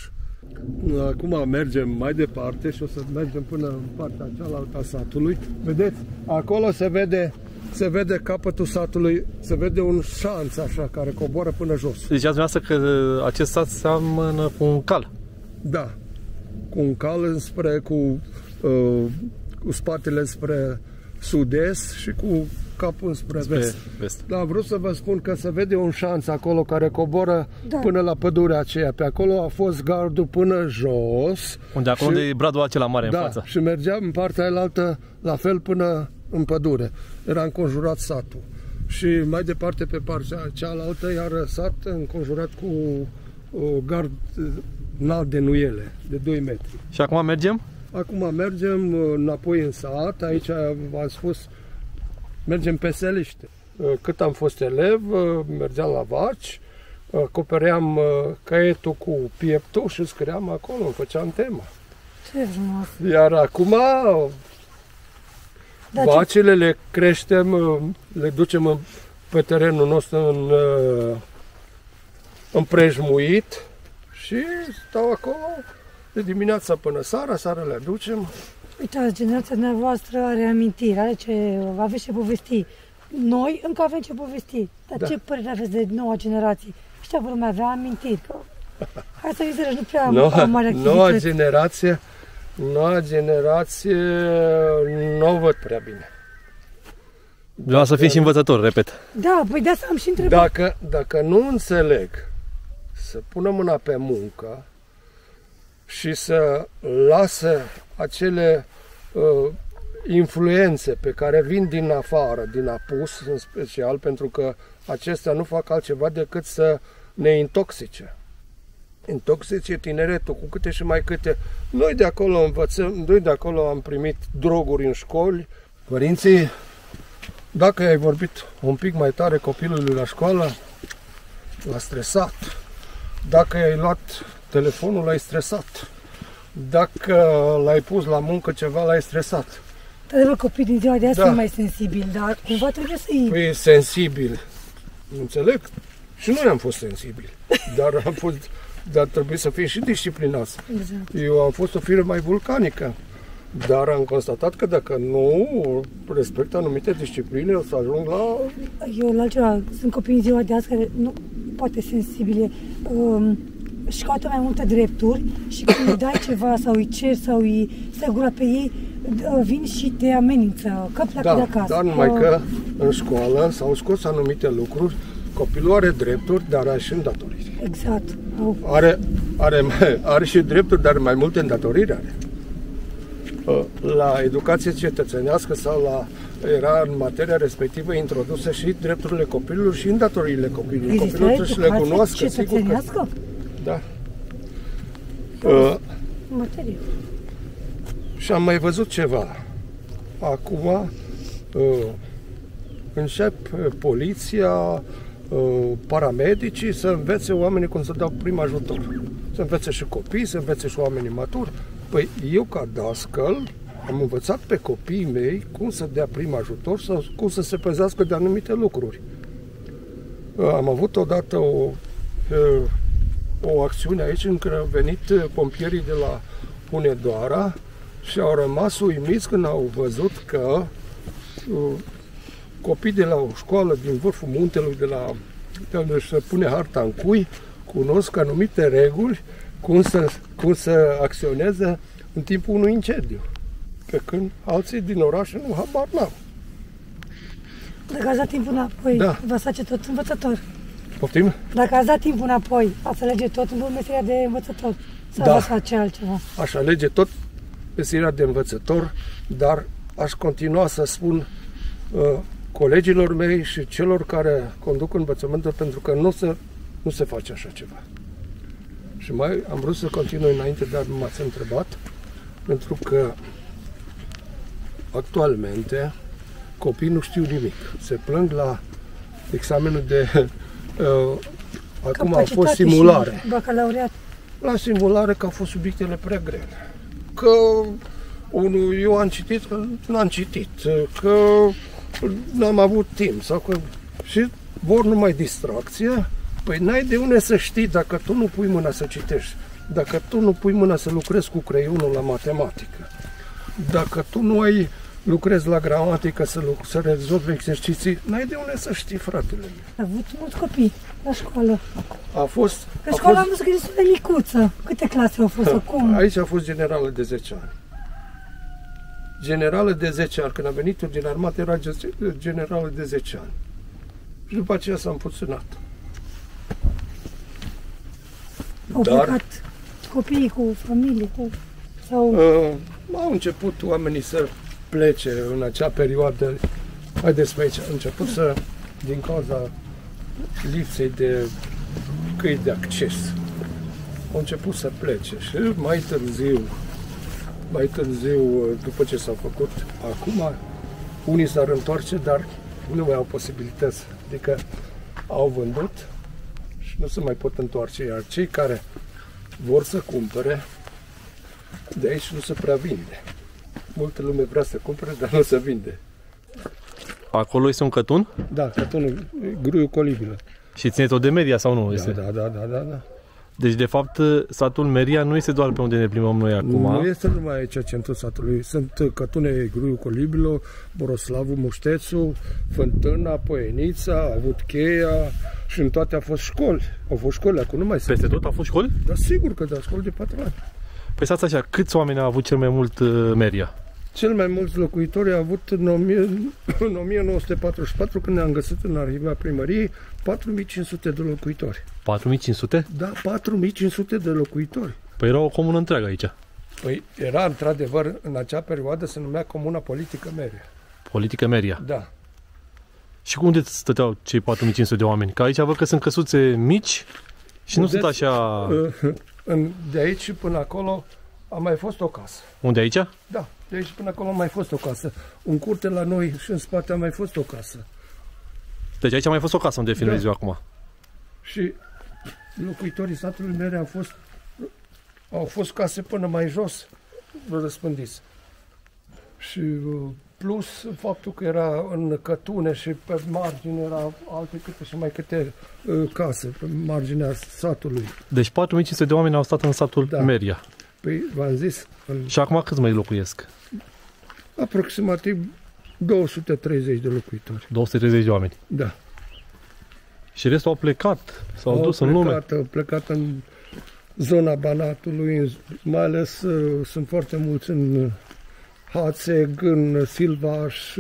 Acum mergem mai departe și o să mergem până în partea cealaltă a satului. Vedeți? Acolo se vede capătul satului, se vede un șanț așa care coboară până jos. Deci ați dumneavoastră că acest sat seamănă cu un cal. Da. Cu un cal cu spatele spre sud-est și cu capul spre vest. Da, vreau să vă spun că se vede un șanț acolo care coboră până la pădurea aceea. Pe acolo a fost gardul până jos. Unde acolo e bradul acela mare în față. Și mergeam în partea aia la fel până în pădure. Era înconjurat satul. Și mai departe pe partea cealaltă iar sat înconjurat cu o gard înalt de nuiele, de 2 metri. Și acum mergem? Acum mergem înapoi în sat. Aici v-am spus, mergem pe Seliște. Cât am fost elev, mergeam la vaci, acopeream caietul cu pieptul și scriam acolo, îmi făceam tema. Ce frumos! Iar acum vacile le creștem, le ducem pe terenul nostru împrejmuit și stau acolo de dimineața până seara le aducem. Uitați, generația dumneavoastră are amintiri, aveți ce povesti. Noi încă avem ce povesti. Dar ce părere aveți de noua generație? Ăștia vor mai avea amintiri. Hai să vizărăși, nu prea am mare activități. Noua generație nu o văd prea bine. Vreau să fii și învățător, repet. Da, păi de asta am și întrebat. Dacă nu înțeleg să pună mâna pe muncă și să lasă acele influențe pe care vin din afară, din apus în special, pentru că acestea nu fac altceva decât să ne intoxice. Intoxice tineretul cu câte și mai câte. Noi de acolo învățăm, noi de acolo am primit droguri în școli. Părinții, dacă ai vorbit un pic mai tare copilului la școală, l-a stresat. Dacă i-ai luat telefonul, l-ai stresat. Dacă l-ai pus la muncă ceva, l-ai stresat. Dar copiii din ziua de azi sunt mai sensibili, dar cumva trebuie să-i... Păi sensibili, înțeleg? Și noi am fost sensibili, dar trebuie să fie și disciplinați. Exact. Eu am fost o fire mai vulcanică, dar am constatat că dacă nu respect anumite discipline, o să ajung la... Eu la altceva, sunt copii în ziua de azi care nu poate sensibile, își caută mai multe drepturi și când îi dai ceva sau îi ceri sau îi stai gura pe ei, vin și te amenință, că pleacă de acasă. Dar numai că în școală s-au scos anumite lucruri, copilul are drepturi, dar are și îndatoriri. Exact. Are și drepturi, dar mai multe îndatoriri are. La educație cetățenească sau era în materia respectivă introduse și drepturile copilului și îndatoriile copilului. Copilul trebuie să le cunoască, sigur că... Da. Materie. Și am mai văzut ceva. Acum încep poliția, paramedicii să învețe oamenii cum să dau prim ajutor. Să învețe și copii, să învețe și oamenii maturi. Păi eu ca dascăl am învățat pe copiii mei cum să dea prim ajutor sau cum să se păzească de anumite lucruri. Am avut odată o acțiune aici în care au venit pompierii de la Hunedoara și au rămas uimiți când au văzut că copii de la o școală din vârful muntelui, de unde se pune harta în cui, cunosc anumite reguli cum să acționeze în timpul unui incendiu. Pe când alții din oraș nu habar n-au. Dacă ați dat timpul înapoi, v-ați face tot învățător. Poftim? Dacă ați dat timpul înapoi, ați alege tot în meseria de învățător. Sau ați face altceva? Aș alege tot meseria de învățător, dar aș continua să spun colegilor mei și celor care conduc învățământul, pentru că nu se face așa ceva. Și mai am vrut să continui înainte, dar nu m-ați întrebat, pentru că actualmente copiii nu știu nimic. Se plâng la examenul de... acum au fost simulare. Bacalaureat. La simulare că au fost subiectele prea grele. Că eu am citit, că n-am citit, că n-am avut timp. Și vor numai distracție. Păi n-ai de unde să știi dacă tu nu pui mâna să citești. Dacă tu nu pui mâna să lucrezi cu creionul la matematică, dacă tu nu lucrezi la gramatică să rezolvi exerciții, n-ai de unde să știi, fratele meu. A avut mulți copii la școală. A fost... Că școala am văzut că e destul de micuță. Câte clase au fost acum? Aici a fost generală de 10 ani. Generală de 10 ani. Când a venit din armată era generală de 10 ani. Și după aceea s-a împuținat. Au plecat copiii cu familie, sau... Au început oamenii să plece în acea perioadă. Haideți pe aici. Au început să, din cauza lipsei de căi de acces, au început să plece. Și mai târziu, după ce s-a făcut, acum, unii s-ar întoarce, dar nu mai au posibilități. Adică au vândut și nu se mai pot întoarce. Iar cei care vor să cumpere, de aici nu se prea vinde. Multă lume vrea să cumpere, dar nu se vinde. Acolo este un cătun? Da, cătunul, gruiul Colibilă. Și țineți-o de Meria sau nu? Da. Deci, de fapt, satul Meria nu este doar pe unde ne plimbăm noi acum. Nu este numai aici centrul satului. Sunt cătune Gruiul Colibilo, Boroslavul, Muștețul, Fântâna, Poienița, a avut Cheia și în toate au fost școli. Au fost școli, acum nu mai sunt. Peste tot au fost școli? Da, sigur că da, școli de 4 ani. Păi stați așa, câți oameni a avut cel mai mult Meria? Cel mai mulți locuitori au avut în 1944, când ne-am găsit în arhiva primăriei, 4500 de locuitori. 4500? Da, 4500 de locuitori. Păi era o comună întreagă aici. Păi era, într-adevăr, în acea perioadă se numea Comuna Politică Meria. Politică Meria? Da. Și unde stăteau cei 4500 de oameni? Că aici văd că sunt căsuțe mici și nu sunt așa... De aici până acolo a mai fost o casă. Unde, aici? Da, de aici până acolo a mai fost o casă. În curte la noi și în spate a mai fost o casă. Deci aici a mai fost o casă unde filmezi eu acum. Și locuitorii satului Meria au fost case până mai jos răspândiți. Și plus faptul că era în cătune și pe margine era alte câte și mai câte case pe marginea satului. Deci 4500 de oameni au stat în satul Meria. Păi v-am zis. Și acum câți mai locuiesc? Aproximativ 230 de locuitori. 230 de oameni. Da. Și restul au plecat, s-au dus în lume. Au plecat în zona Banatului, mai ales sunt foarte mulți în Hațeg, în Silvaș,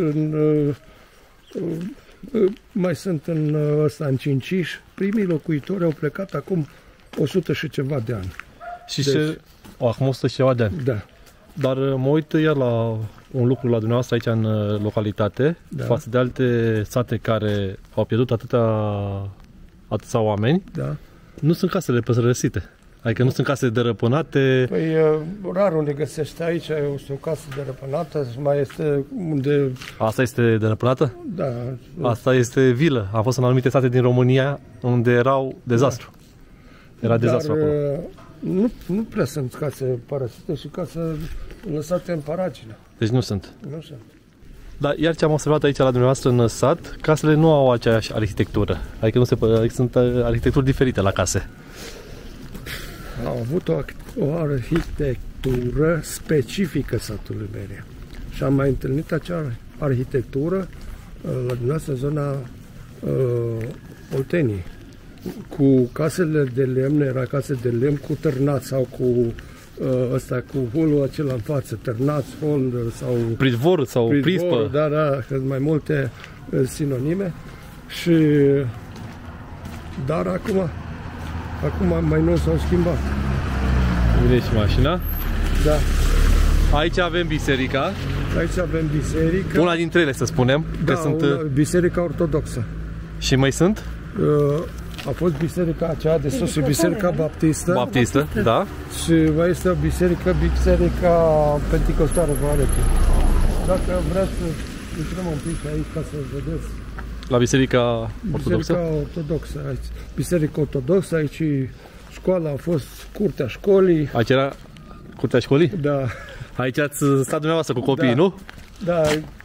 mai sunt în Cinciș. Primii locuitori au plecat acum 100 și ceva de ani. Și deci, acum 100 și ceva de ani. Da. Dar mă uit iar la un lucru la dumneavoastră aici în localitate, față de alte sate care au pierdut atâția oameni. Da. Nu sunt casele păstrăsite. Adică nu sunt case dărăpânate. Păi rar unde găsești aici, este o casă dărăpânată, mai este unde... Asta este dărăpânată? Da. Asta este vilă. Am fost în anumite state din România unde erau dezastru. Era dezastru acolo. Nu prea sunt case părăsite și case lăsate în paragină. Deci nu sunt. Nu sunt. Dar iar ce am observat aici la dumneavoastră în sat, casele nu au aceeași arhitectură. Adică sunt arhitecturi diferite la case. Au avut o arhitectură specifică satului Meria. Și am mai întâlnit acea arhitectură la dumneavoastră în zona Olteniei. Cu casele de lemn, era case de lemn cu târnați sau cu cu holul acela în față, târnați, hol sau... Pridvor sau prispă. Da, mai multe sinonime. Și... Dar acum mai nou s-au schimbat. Vine și mașina. Da. Aici avem biserica. Aici avem biserica. Una dintre ele, să spunem. Da, că sunt... biserica ortodoxă. Și mai sunt? A fost biserica aceea de sus, biserica baptistă. Baptistă, da. Și mai este o biserica penticostală, vă arăt. Dacă vreți să intrăm un pic aici ca să vedeți. La biserica ortodoxă? Biserica ortodoxă. Biserica ortodoxă, aici școala a fost curtea școlii. Aici era curtea școlii? Da. Aici ați stat dumneavoastră cu copiii, nu? Da.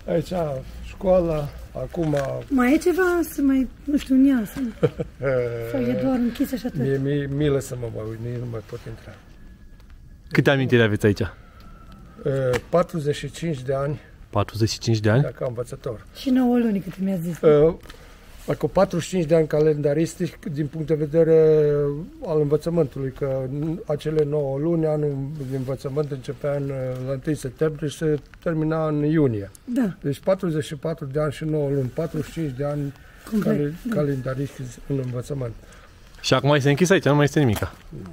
Aici școala, acum... Mai e ceva să mai, nu știu, în ea, sau e doar închis așa tot? Mie milă să mă uit, nici nu mai pot intra. Câte amintiri aveți aici? 45 de ani. 45 de ani? Ca învățător. Și 9 luni, cât mi-a zis. Cu 45 de ani calendaristic din punct de vedere al învățământului, că acele 9 luni, anul de învățământ începea la 1 septembrie și se termina în iunie. Da. Deci 44 de ani și 9 luni, 45 de ani calendaristici în învățământ. Și acum este închis aici, nu mai este nimica. Nu.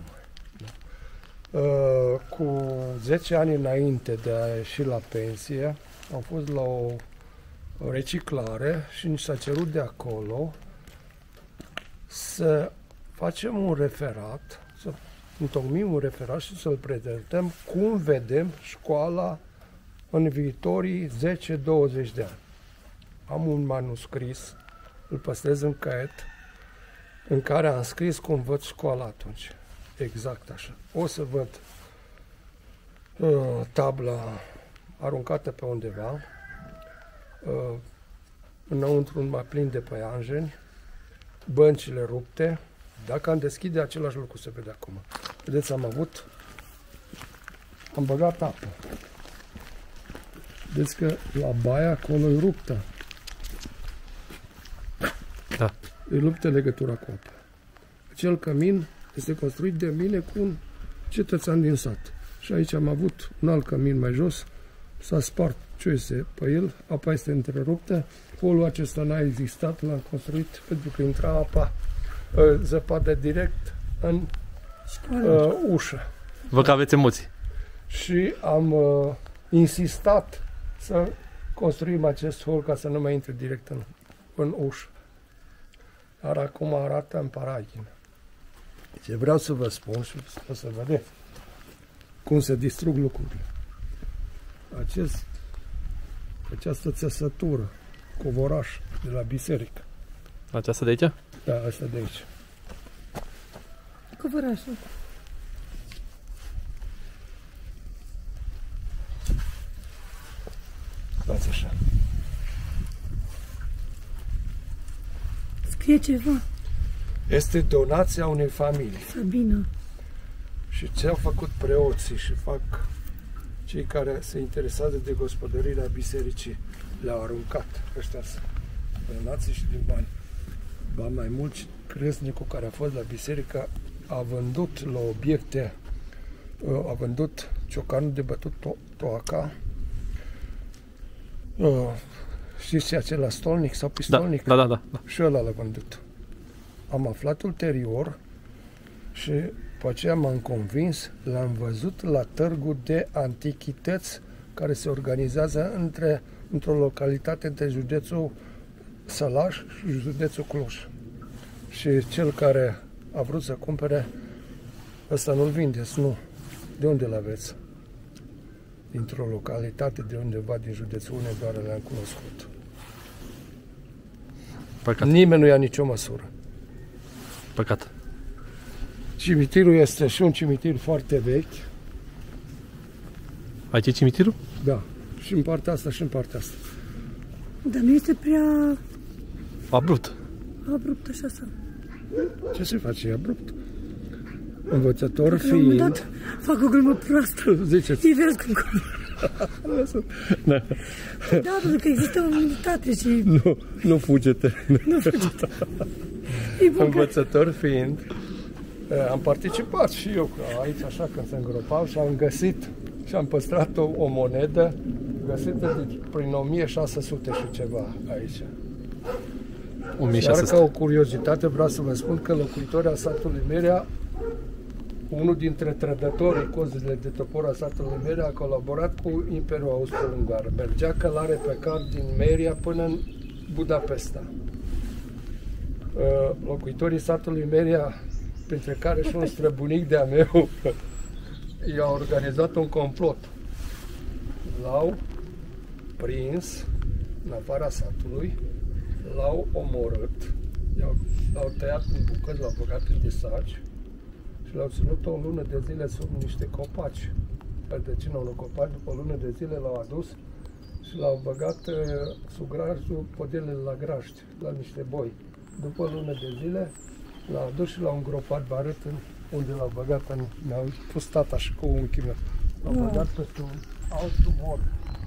Cu 10 ani înainte de a ieși la pensie, am fost la o reciclare și ni s-a cerut de acolo să facem un referat, să întocmim un referat și să-l prezentăm cum vedem școala în viitorii 10-20 de ani. Am un manuscris, îl păstrez în caiet, în care am scris cum văd școala atunci. Exact așa. O să văd tabla aruncată pe undeva, înăuntru mai plin de păianjeni, băncile rupte. Dacă am deschide, același lucru se vede acum. Vedeți, am băgat apă. Vedeți că la baia acolo e ruptă. Da. E ruptă legătura cu apă. Acel cămin este construit de mine cu un cetățean din sat. Și aici am avut un alt cămin mai jos, s-a spart ce este pe el, apa este întreruptă, holul acesta n-a existat, l-am construit pentru că intra apa, zăpadă direct în ușă. Văd că aveți emoții. Și am insistat să construim acest hol ca să nu mai intre direct în ușă. Dar acum arată în paraghină. Ce vreau să vă spun și o să vedeți cum se distrug lucrurile. Această țesătură, covoraș de la biserică. Aceasta de aici? Da, asta de aici. Covorașul. Dați așa. Scrie ceva. Este donația unei familii. Sabina. Și ce au făcut preoții și fac cei care se interesează de gospodărirea bisericii, le-au aruncat. Ăștia sunt donații și din bani. Ba mai mult, creznicul care a fost la biserică a vândut la obiecte, a vândut ciocanul de bătut toaca, știți ce acela, stolnic sau pistolnic? Da. Și ăla l-a vândut. Am aflat ulterior și după aceea m-am convins, l-am văzut la târgul de antichități care se organizează într-o localitate între județul Sălaș și județul Cluj. Și cel care a vrut să cumpere, ăsta nu-l vindeți, nu. De unde l-aveți? Dintr-o localitate de undeva din județul Hunedoara le-am cunoscut. Păcat. Nimeni nu ia nicio măsură. Păcat. Cimitirul este și un cimitir foarte vechi. Aici e cimitirul? Da. Și în partea asta și în partea asta. Dar nu este prea Abrupt. abrupt așa sau? Ce se face? E abrupt. Învățător Dacă la un moment fiind... dat fac o glumă proastă. Ziceți. Îi vezi cum... Da. Da, pentru că există o unitate și... Nu fugete. Nu fugete. E bun că... Învățător fiind, am participat și eu aici, așa, când se îngropau și am găsit și am păstrat o monedă găsită prin 1600 și ceva aici. 1600. Doar ca o curiozitate vreau să vă spun că locuitorii satului Merea, unul dintre trădătorii cozile de topor a satului Merea, a colaborat cu Imperiul Austro-Ungar. Mergea călare pe car din Meria până în Budapesta. Locuitorii satului Merea, printre care și un străbunic de-a meu, i-au organizat un complot. L-au prins în afara satului, l-au omorât, l-au tăiat în bucăți, l-au băgat în disaci și l-au ținut o lună de zile sub niște copaci. Rădăcina unui copac, după o lună de zile l-au adus și l-au băgat sugrajul podelele la grajd, la niște boi. După o lună de zile l-au adus și l-au îngropat, vă arăt unde l-au băgat, mi-au pus tata și cu unchiul meu. L-au băgat peste un alt mort.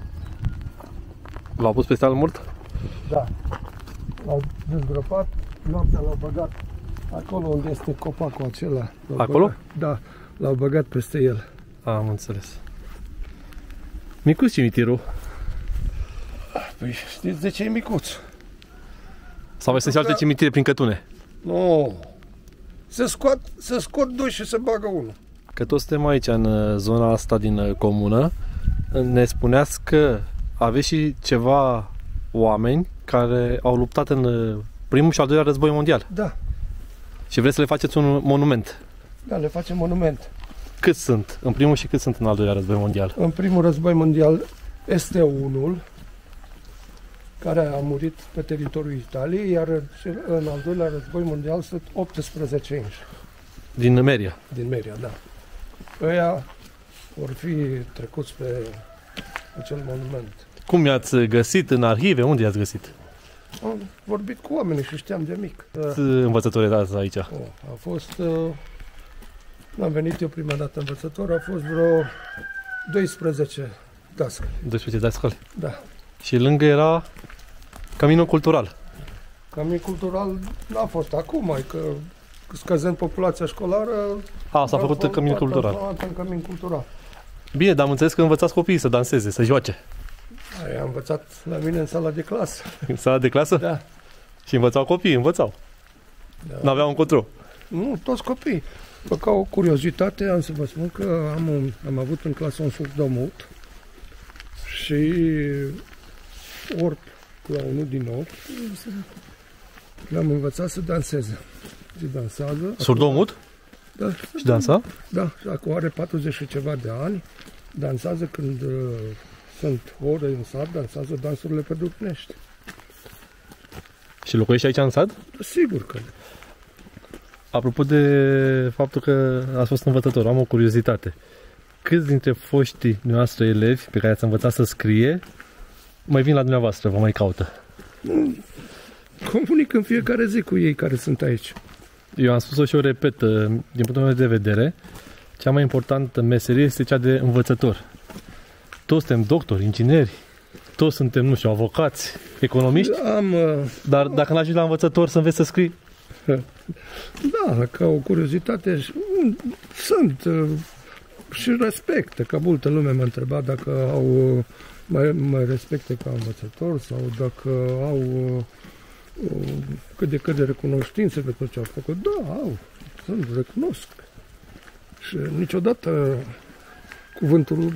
L-au pus peste alt mort? Da. L-au dezgropat, noaptea l-au băgat acolo unde este copacul acela. Acolo? Băgat, da, l-au băgat peste el. Am înțeles. Micuț cimitirul. Păi știți de ce e micuț? Sau mai sunt și alte cimitire prin Cătune? Nu. Se scot doi și se bagă unul. Că toți suntem aici în zona asta din comună. Ne spuneați că aveți și ceva oameni care au luptat în primul și al doilea război mondial. Da. Și vreți să le faceți un monument. Da, le facem monument. Cât sunt în primul și cât sunt în al doilea război mondial? În primul război mondial este unul care a murit pe teritoriul Italiei, iar în al doilea război mondial sunt 18 inși. Din Meria. Din Meria, da. Ăia vor fi trecuți pe acel monument. Cum i-ați găsit în arhive? Unde i-ați găsit? Am vorbit cu oamenii și știam de mic. Învățători erați aici? A fost... Am venit eu prima dată învățător, a fost vreo 12 dascăli. 12 dascăli? Da. Și lângă era Caminul Cultural. Caminul Cultural n-a fost acum, că scăzând populația școlară... S-a făcut Caminul Cultural. Camin Cultural. Bine, dar am înțeles că învățați copiii să danseze, să joace. Am învățat la mine în sala de clasă. În sala de clasă? Da. Și învățau copiii, învățau. Da. N-aveau încotro. Nu, toți copiii. Ca o curiozitate, am să vă spun că am avut în clasă un surdomut și orb la unul din nou. L-am învățat să danseze. Și dansează. Surdomut? Da. Și dansa? Da, și acum are 40 și ceva de ani. Dansează când sunt ore în sat, dansează dansurile pădurenești. Și locuiești aici în sat? Sigur că. Apropo de faptul că ați fost învățător, am o curiozitate. Câți dintre foștii noastre elevi pe care ați învățat să scrie mai vin la dumneavoastră, vă mai caută? Comunic în fiecare zi cu ei care sunt aici. Eu am spus-o și o repet, din punctul meu de vedere, cea mai importantă meserie este cea de învățător. Toți suntem doctori, ingineri, toți suntem, nu știu, avocați, economiști, dar dacă n-ajungi la învățător să înveți să scrii? Da, ca o curiozitate sunt și respecte, că multă lume m-a întrebat dacă au mai respecte ca învățător sau dacă au cât de cât de recunoștință pentru ce au făcut. Da, au, sunt, recunosc. Și niciodată cuvântul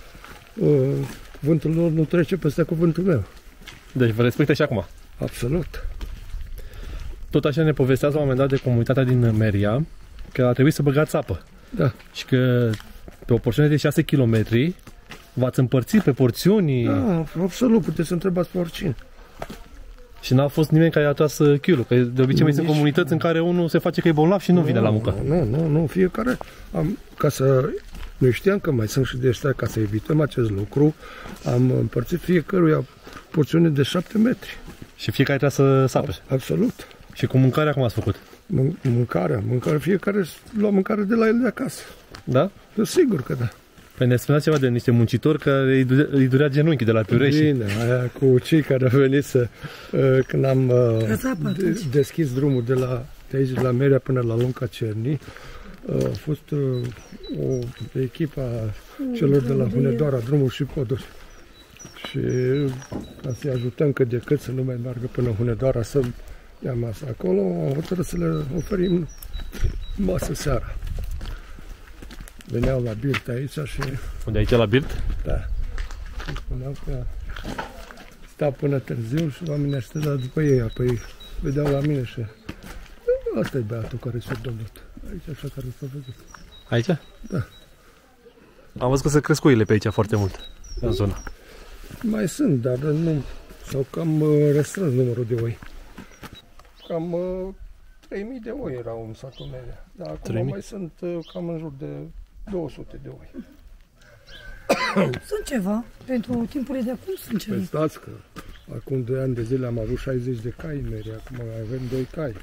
lor nu trece peste cuvântul meu. Deci vă respectă și acum? Absolut. Tot așa ne povesteați la un moment dat de comunitatea din Meria că a trebuit să băgați apă. Da. Și că pe o porțiune de 6 km v-ați împărțit pe porțiuni. Da, absolut, puteți să întrebați pe oricine. Și n-a fost nimeni care a tras chiulul, că de obicei mai sunt comunități în care unul se face că e bolnav și nu vine la muncă. Nu, fiecare. Noi știam că mai sunt și de ăștia, ca să evităm acest lucru, am împărțit fiecăruia porțiune de 7 metri. Și fiecare trebuie să sape. Absolut. Și cu mâncarea cum ați făcut? Mâncarea, fiecare lua mâncare de la el de acasă. Da? Sigur că da. Păi ne spunea ceva de niște muncitori care îi durea genunchii de la piurești. Bine, aia cu cei care au venit când am deschis drumul de aici, de la Meria până la Lunca Cernii, a fost o echipă a celor de la Hunedoara, drumul și poduri. Și ca să-i ajutăm cât de cât să nu mai meargă până Hunedoara să ia masă acolo, am hotărât să le oferim masă seara. Veneau la Birt aici și... Unde aici la Birt? Da. Și spuneau că stau până târziu și oamenii așteptau după ei, apoi vedeau la mine și... Asta e băiatul care s-a domnit. Aici așa care s-a văzut. Aici? Da. Am văzut că se cresc oile pe aici foarte mult, în zona. Mai sunt, dar nu... S-au cam restrâns numărul de oi. Cam 3000 de oi erau în satul meu. Dar acum 3000? mai sunt cam în jur de 200 de oi. Sunt ceva. Pentru timpurile de acum sunt ceva. Păi stați că acum 2 ani de zile am avut 60 de cai în Meria, acum mai avem 2 cai.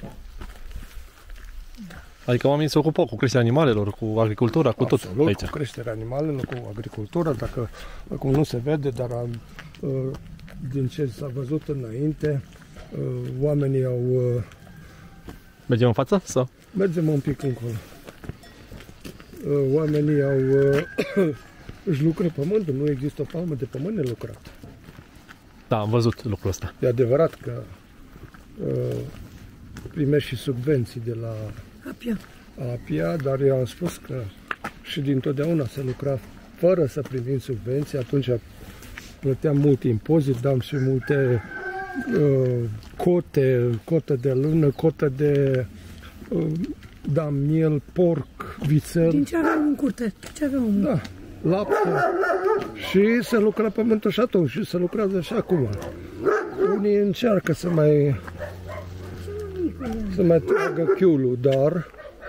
Adică oamenii se ocupă cu creșterea animalelor, cu agricultura, cu tot Absolut, aici. cu creșterea animalelor, cu agricultura, dacă acum nu se vede, dar din ce s-a văzut înainte, oamenii au... Mergem în față? Sau? Mergem un pic încolo. Oamenii au... își lucră pământul, nu există o palmă de pământ nelucrat. Da, am văzut lucrul ăsta. E adevărat că primești și subvenții de la APIA, dar eu am spus că și dintotdeauna se lucra fără să primim subvenții, atunci plăteam mult impozit, dam și multe cote de lână, cote de dam miel, porc, vițel. Din ce aveam în curte? Ce aveam? Da, lapte. Și se lucra pământul și atunci și se lucrează și acum. Unii încearcă să mai tragă chiulul, dar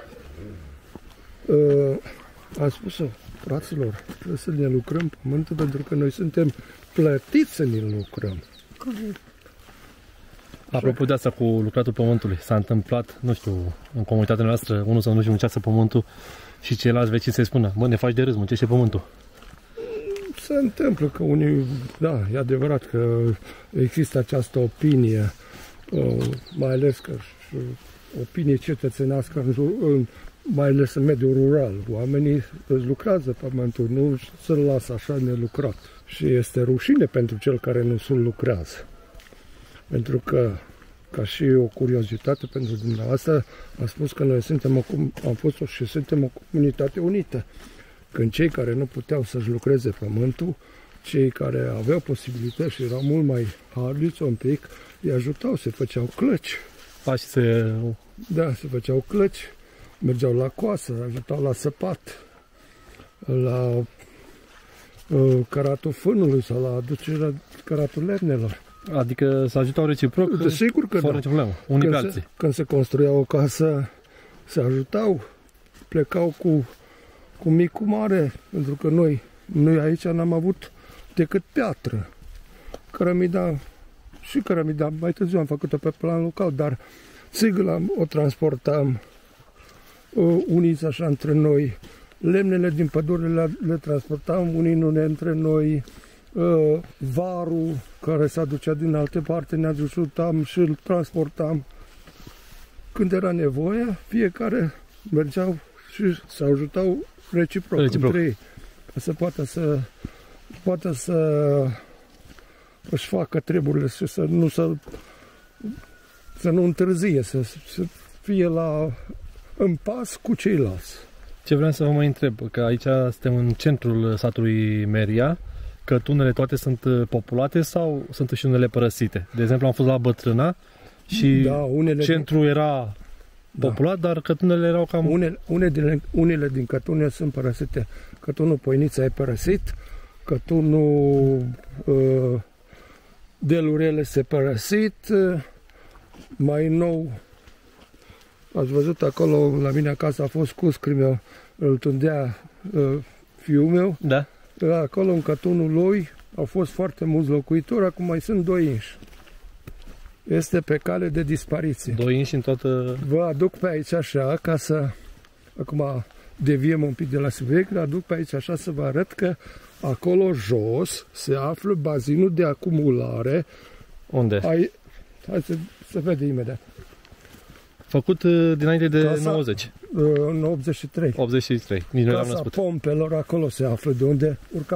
am spus-o, fraților, trebuie să ne lucrăm pământul pentru că noi suntem plătiți să ne lucrăm. Corect. Apropo de asta cu lucratul pământului, s-a întâmplat, nu știu, în comunitatea noastră, unul să nu-și muncească pământul și ceilalți vecini să-i spună, mă, ne faci de râs, muncește pământul. Se întâmplă că unii, da, e adevărat că există această opinie, mai ales că opinie cetățenească, mai ales în mediul rural. Oamenii îți lucrează pământul, nu să-l lasă așa nelucrat. Și este rușine pentru cel care nu să-l lucrează. Pentru că, ca și o curiozitate pentru dumneavoastră, am spus că noi am fost și suntem o comunitate unită. Când cei care nu puteau să-și lucreze pământul, cei care aveau posibilități și erau mult mai harniți un pic, îi ajutau, se făceau clăci. Da, se făceau clăci, mergeau la coasă, ajutau la săpat, la căratul fânului sau la aducerea căratul lemnelor. Adică să ajutau reciproc, sigur că fără nicio problemă, unii pe alții. Când se construia o casă, se ajutau, plecau cu mic, cu mare, pentru că noi aici n-am avut decât piatră. Cărămida, mai târziu am făcut-o pe plan local, dar sigur o transportam uniți așa între noi. Lemnele din pădure le transportam unii între noi. Varul care se aducea din alte parte ne ajutam și îl transportam. Când era nevoie, fiecare mergeau și se ajutau reciproc. Între ei, ca să poată să își facă treburile și să nu întârzie, să fie în pas cu ceilalți. Ce vreau să vă mai întreb, că aici suntem în centrul satului Meria, cătunele toate sunt populate sau sunt și unele părăsite? De exemplu, am fost la Bătrâna și centrul era populat, dar cătunele erau cam... Unele din cătune sunt părăsite. Cătunul Poinița e părăsit, cătunul Delurele se părăsit, mai nou, ați văzut acolo, la mine acasă a fost cuscri, îl tundea fiul meu. Da. Acolo, în cătunul lui, au fost foarte mulți locuitori, acum mai sunt 2 inși. Este pe cale de dispariție. 2 inși în toată... Vă aduc pe aici așa, ca să... Acum deviem un pic de la subiect, aduc pe aici așa să vă arăt că acolo jos se află bazinul de acumulare. Unde? Hai să vede imediat. Făcut dinainte de 90. În 83. 83. Nici nu am născut. Pompelor acolo se află, de unde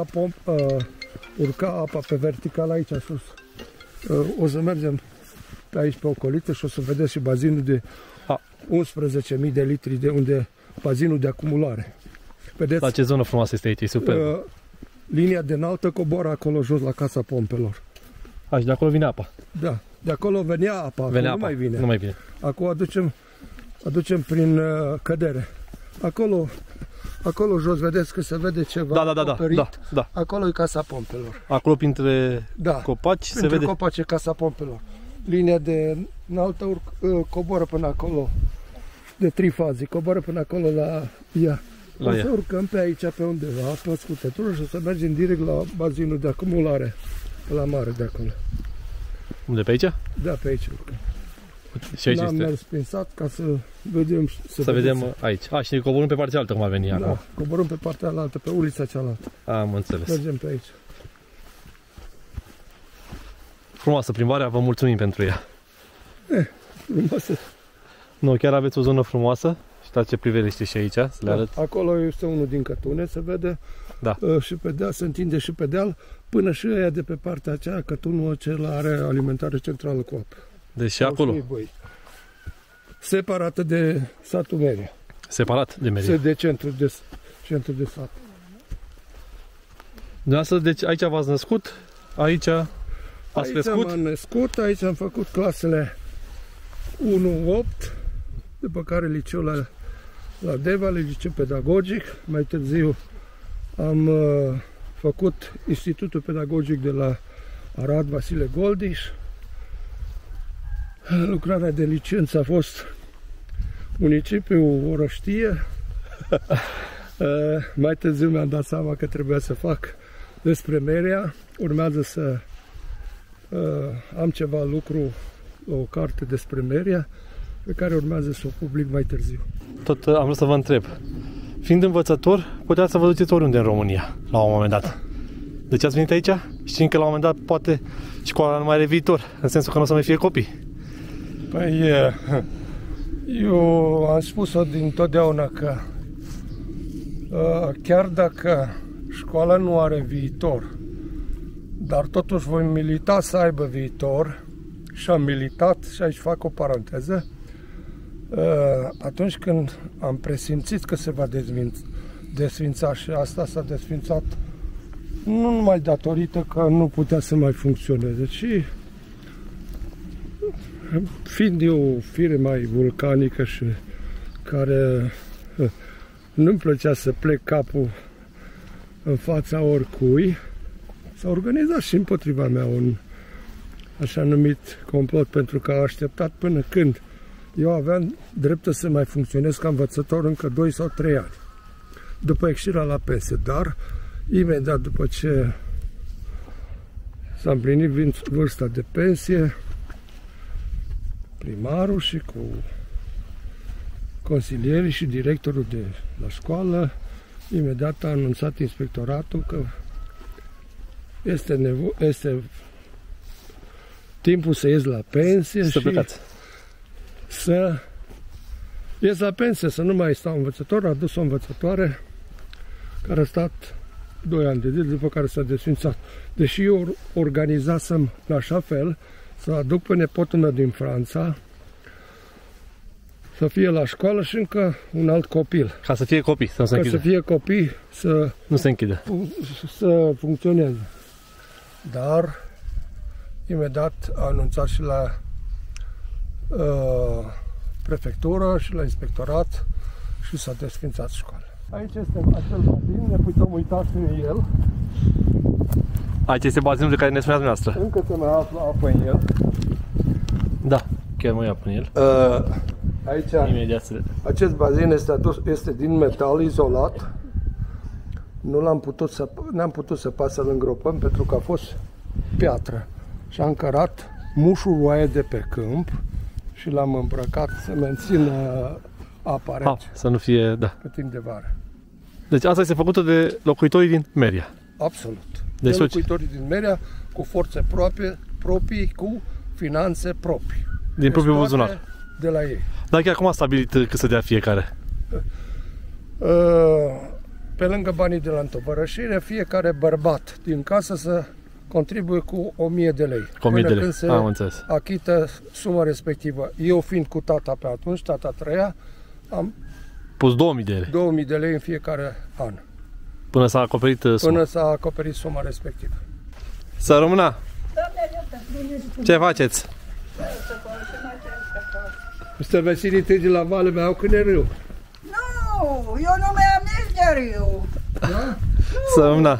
urca apa pe vertical aici sus. O să mergem pe aici pe ocolită și o să vedeți și bazinul de 11.000 de litri, de unde bazinul de acumulare. Vedeți? La ce zonă frumoasă este aici, e super. Linia de înaltă coboară acolo jos la casa pompelor. Și de acolo vine apa. Da, de acolo venea apa, nu mai vine. Nu mai vine. Acum aducem prin cădere. Acolo jos vedeți că se vede ceva acoperit. Da. Acolo e casa pompelor. Acolo printre copaci se vede. Printre copaci e casa pompelor. Linia de înaltă coboară până acolo, de trifazi, coboară până acolo la ea. La o ea. să urcăm pe aici, pe undeva, pe scutătură și o să mergem direct la bazinul de acumulare, la mare de acolo. Unde, pe aici? Da, pe aici urcăm. Și aici N-am este. mers prin sat ca să vedem. Să vedem aici. Și ne coborâm pe partea altă cum a venit acum. Da, coborâm pe partea alaltă, pe ulița cealaltă. Am înțeles. Mergem pe aici. Frumoasă plimbarea, vă mulțumim pentru ea. Frumoasă. Nu, chiar aveți o zonă frumoasă. Și la ce priveliște și aici, să le arăt. Acolo este unul din cătune, se vede. Da. Și pe deal, se întinde și pe deal, până și aia de pe partea aceea, cătunul acela are alimentare centrală cu apă. Deci și acolo. Separată de satul Meria. Separat de Meria. De centru de sat. Dumneavoastră, deci aici v-ați născut, aici ați crescut? M-am născut, aici am făcut clasele 1-8, după care liceul la Devale, liceu pedagogic. Mai târziu am făcut Institutul Pedagogic de la Arad Vasile Goldiș. Lucrarea de licență a fost municipiul Orăștie. Mai târziu mi-am dat seama că trebuia să fac despre Meria. Urmează să am ceva lucru, o carte despre Meria, pe care urmează să o public mai târziu. Tot am vrut să vă întreb. Fiind învățător, puteați să vă duceți oriunde în România, la un moment dat. Deci ați venit aici, știind că la un moment dat poate școala nu mai are viitor, în sensul că nu o să mai fie copii. Păi, eu am spus-o dintotdeauna că chiar dacă școala nu are viitor, dar totuși voi milita să aibă viitor, și am militat, și aici fac o paranteză, atunci când am presimțit că se va desfința, și asta s-a desfințat nu numai datorită că nu putea să mai funcționeze, ci fiind eu o fire mai vulcanică și care nu-mi plăcea să plec capul în fața oricui, s-a organizat și împotriva mea un așa numit complot, pentru că a așteptat până când eu aveam dreptul să mai funcționez ca învățător încă 2 sau 3 ani după ieșirea la pensie, dar imediat după ce s-a împlinit vârsta de pensie, primarul și cu consilierii și directorul de la școală imediat a anunțat inspectoratul că este timpul să ies la pensie și să ies la pensie, să nu mai stau învățător. A adus o învățătoare care a stat 2 ani de zile, după care s-a desfințat. Deși eu organizasem în așa fel să aduc pe nepotul meu din Franța să fie la școală și încă un alt copil. Ca să fie copii, să nu se închidă. Să fie copii, să nu se închidă. Să funcționeze. Dar imediat a anunțat și la prefectură și la inspectorat și s-a desfințat școala. Aici este acel bazin, ne putem uita în el. Aici este bazinul de care ne spuneați dumneavoastră. Încă se mai află apă în el. Da, chiar mai apă în el. Aici, imediat acest bazin este din metal izolat. N-am putut să pas să-l îngropăm pentru că a fost piatră. Și am cărat mușuroaie de pe câmp și l-am îmbrăcat să mențină apa rece. Să nu fie, da. Pe timp de vară. Deci asta este făcută de locuitorii din Meria. Absolut. Deci de locuitorii din Meria, cu forțe proprii, cu finanțe proprii. Din propriul buzunar. De la ei. Dar chiar cum a stabilit cât să dea fiecare? Pe lângă banii de la întovărășire, fiecare bărbat din casă să contribuie cu 1000 de lei. Cu 1000 de lei, când se achită suma respectivă. Eu fiind cu tata pe atunci, tata trăia, am pus 2000 de lei. 2000 de lei în fiecare an. Până s-a acoperit suma. Până s-a acoperit suma respectivă. Să rămână! Ce faceți? Ăsta vecinii tăi de la vale mai au câine râu. Nu, eu nu mai am nici de râu. Da? Să rămână!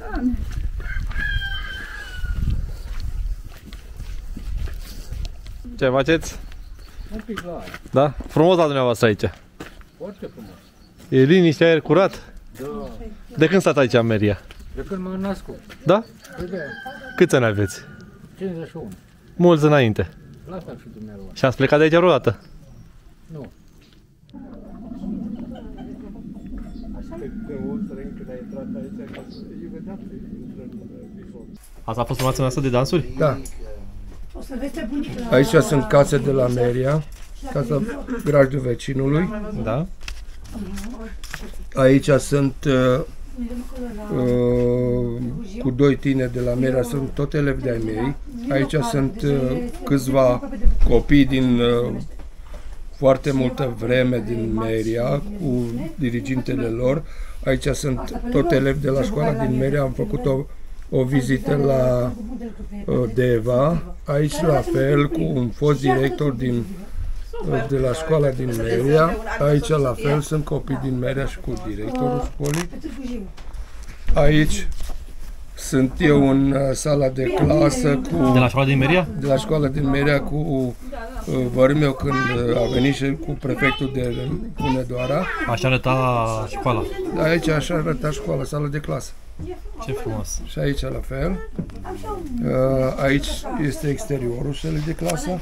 Ce faceți? Un pic la aia. Da? Frumos la dumneavoastră aici. Foarte frumos. E liniște, aer curat? Da. De când stați aici în Meria? De când m-am născut. Da? Păi da, Câți ani aveți? 51. Mulți înainte. La fel și dumneavoastră. Și ați plecat de aici vreodată? Nu. Asta a fost formația noastră de dansuri? Da. O să vezi pe bunicul. Aici sunt case de la Meria, casa grajdul vecinului. Da. Aici sunt cu doi tineri de la Meria, sunt tot elevi de-ai mei. Aici sunt câțiva copii din foarte multă vreme din Meria, cu dirigintele lor. Aici sunt tot elevi de la școala din Meria, am făcut o vizită la Deva, aici la fel, cu un fost director de la școala din Meria. Aici la fel sunt copii din Meria și cu directorul școlii. Aici sunt eu în sala de clasă cu... De la școala din Meria? De la școala din Meria cu vărul meu când a venit și cu prefectul de Hunedoara. Așa arăta școala. Aici așa arăta școala, sala de clasă. Ce frumos. Și aici la fel. Aici este exteriorul școlii de clasă.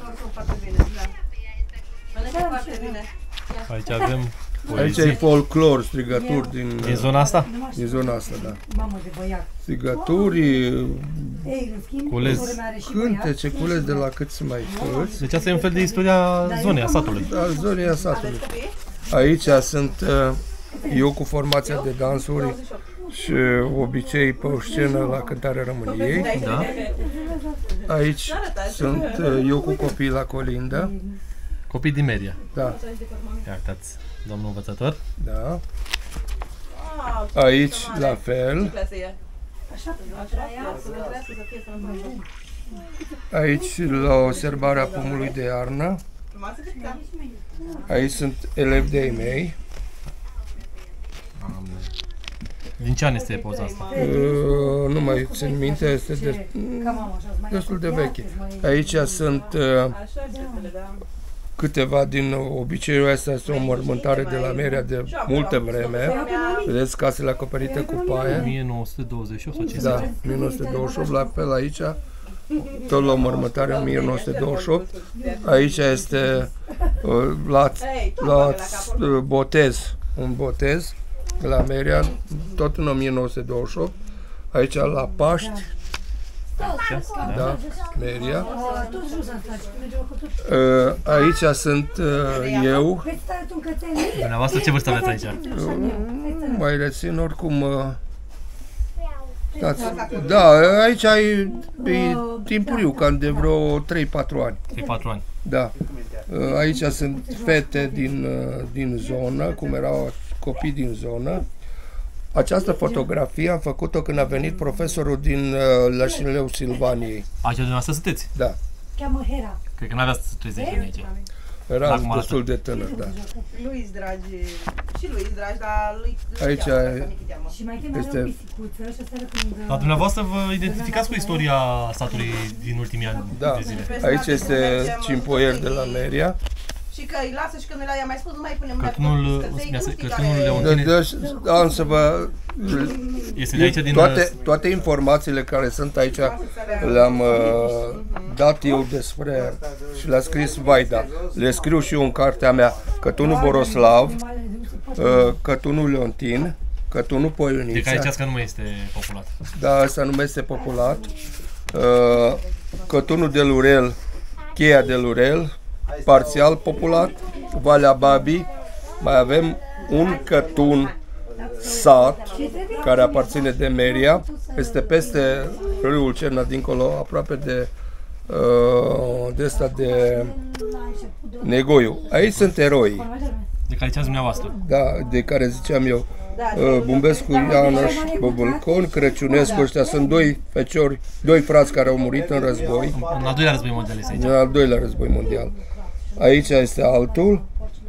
Aici avem Aici e folclor, strigături din zona asta? Din zona asta, da. Mamă de băiat. Strigături, Ei, în schimb, Culez. sora mea are și băiat. cântece, culezi de la câți mai câți. Deci asta e un fel de istoria zonei, a satului. Da, zonia satului. Aici sunt eu cu formația de dansuri și obicei pe o scenă la cântarea României. Da? Aici sunt eu cu copiii la colindă. Copii din Meria. Da, Ia uitați, domnul învățător. da. Aici la fel. Aici la observarea pomului de iarnă. Aici sunt elevi de-ai mei. Din ce an este poza asta? Nu mai țin minte, este destul de veche. Aici sunt câteva din obiceiul ăsta, este o mormântare de la Meria de multă vreme. Vedeți casele acoperite cu paie. 1928 sau ce? Da, 1928, la fel aici, tot la o mormântare în 1928. Aici este la botez, un botez la Meria, tot în 1928. Aici la Paști, da, Meria. Aici sunt eu. Dumneavoastră ce vârstă aveți aici? Nu mai rețin oricum. Stați. Da, aici e timpuriu, cam de vreo 3-4 ani. 3-4 ani. Da. Aici sunt fete din zonă, cum erau copii din zonă. Această fotografie am făcut-o când a venit profesorul din Lășinleu Silvaniei. Aici dumneavoastră sunteți? Da. Cheamă Hera. Cred că n-aveați 30 de ani aici. Eram destul de tânăr, da. Lui dragi, și lui dragi, dar lui... Aici Și mai chemă este... o pisicuță și o seară când... Dar dumneavoastră vă identificați cu istoria satului din ultimii ani Da, de zile. aici este Cimpoier de la Meria. Și că îi lasă și când îi mai spus, nu mai punem Cătunul Leontine Am să vă... este de aici din... Toate informațiile care sunt aici le-am dat eu despre și le-a scris Vaida. Le scriu și eu în cartea mea Cătunul Boroslav, Cătunul Leontin, Cătunul De care Poionița. ziceați că nu mai este populat. Da, ăsta nu mai este populat. Cătunul de Lurel, Cheia de Lurel, parțial populat, Valea Babii. Mai avem un cătun sat care aparține de Meria, este peste râul Cerna, dincolo, aproape de Negoiu. Aici sunt eroi, De care ziceați dumneavoastră. da, de care ziceam eu. Bumbescu, Ianoș, Bobulcon, Crăciunescu, ăștia sunt doi feciori, doi frați care au murit în război, În al doilea război mondial este aici. în al doilea război mondial. Aici este altul.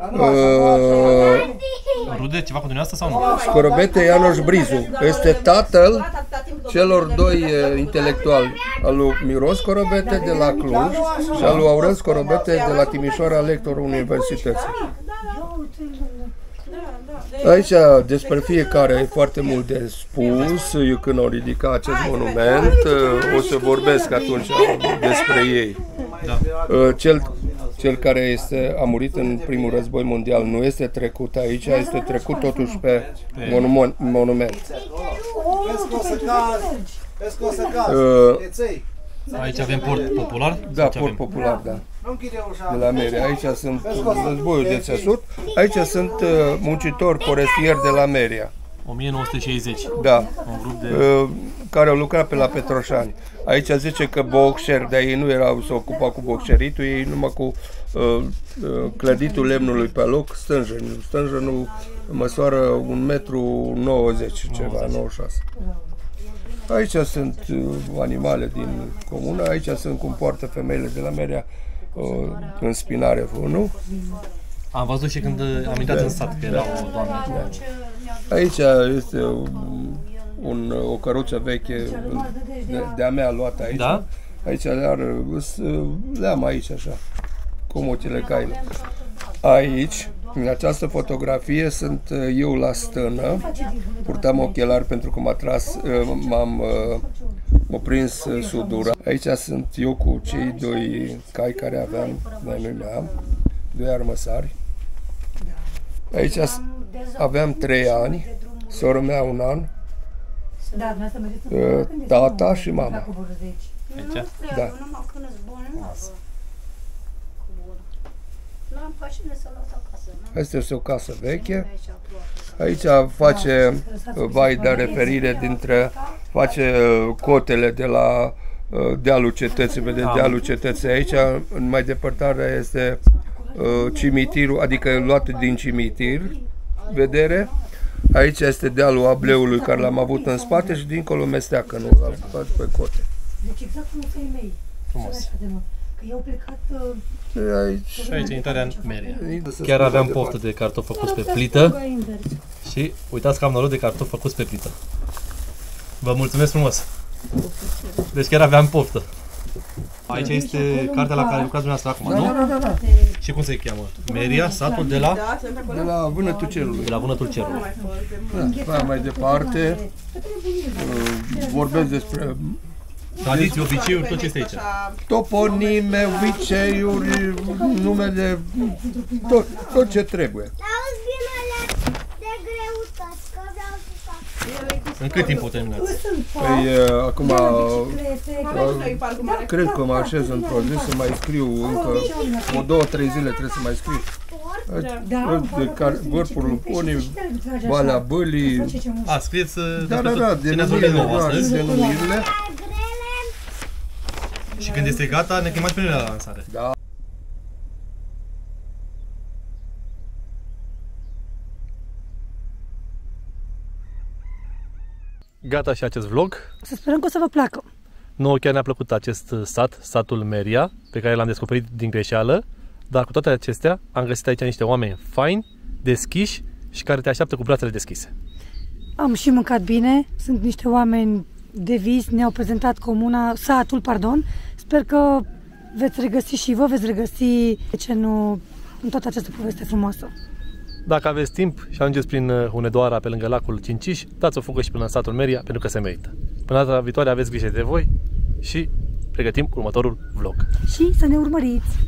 Rude ceva cu dumneavoastră sau nu? Scorobete Ianoș Brizu este tatăl celor doi intelectuali, al lui Miron Scorobete de la Cluj și al lui Aurel Scorobete de la Timișoara, lectorul universității. Aici despre fiecare e foarte mult de spus. Eu când o ridica acest monument, o să vorbesc atunci despre ei. Da. Cel care a murit în primul război mondial nu este trecut aici, este trecut totuși pe monument. Aici avem port popular? Da, port popular, da. De la Meria. Aici sunt războiul de țesut. Aici sunt muncitori forestieri de la Meria. 1960. Da. Un grup de... care au lucrat pe la Petroșani. Aici zice că boxeri, dar ei nu erau să ocupa cu boxeritul, ei numai cu clăditul lemnului pe loc, stânjenul. Stânjenul măsoară 1,90 m, ceva, 96. Aici sunt animale din comună, aici sunt cum poartă femeile de la Meria în spinare, nu? Am văzut și când am intrat în sat, că era o doamnă. Aici este o căruță veche de-a mea luată aici. Da? Aici le-am aici așa, comotile cailor. Aici, în această fotografie, sunt eu la stână, purtam ochelari pentru că m-am prins sudura. Aici sunt eu cu cei doi cai care aveam, noi le-am, doi armăsari. Aici aveam 3 ani, sora mea 1 an, tata și mama. Aici? Da. Asta este o casă veche. Aici face vaida referire face cotele de la dealul cetății, vedeți dealul cetății aici, în mai depărtare este cimitirul, adică luat din cimitir, vedere. Aici este dealul Ableului care l-am avut în spate și dincolo mesteacă, nu, pe cote. Deci exact cum femei. Frumos. Că eu plecat... Și aici intrarea în Meria. Chiar aveam poftă de cartofi făcuți pe plită și uitați că am noroc de cartofi făcuți pe plită. Vă mulțumesc frumos! Deci chiar aveam poftă. Aici este cartea la care lucrați dumneavoastră acum, nu? Da. Și cum se cheamă? Meria, satul de la? De la Vânătul Cerului. De la Vânătul Cerului. Da, mai departe vorbesc despre Tradiții, obiceiuri, tot ce este aici. Toponime, obiceiuri, numele, tot ce trebuie. În cât timp o terminați? Păi, acum, cred că mă așez într-o zi să mai scriu încă, 2-3 zile trebuie să mai scriu. Vârful Luponii, Valea Bălii. Scrieți denumirile. Și când este gata, ne chemați pe noi la lansare. Da. Gata și acest vlog. Să sperăm că o să vă placă. Nouă chiar ne-a plăcut acest sat, satul Meria, pe care l-am descoperit din greșeală, dar cu toate acestea am găsit aici niște oameni faini, deschiși și care te așteaptă cu brațele deschise. Am și mâncat bine, sunt niște oameni de vis, ne-au prezentat satul, pardon. Sper că veți regăsi și vă veți regăsi, de ce nu, în toată această poveste frumoasă. Dacă aveți timp și ajungeți prin Hunedoara, pe lângă lacul Cinciș, dați o fugă și până în satul Meria, pentru că se merită. Până data viitoare aveți grijă de voi și pregătim următorul vlog. Și să ne urmăriți!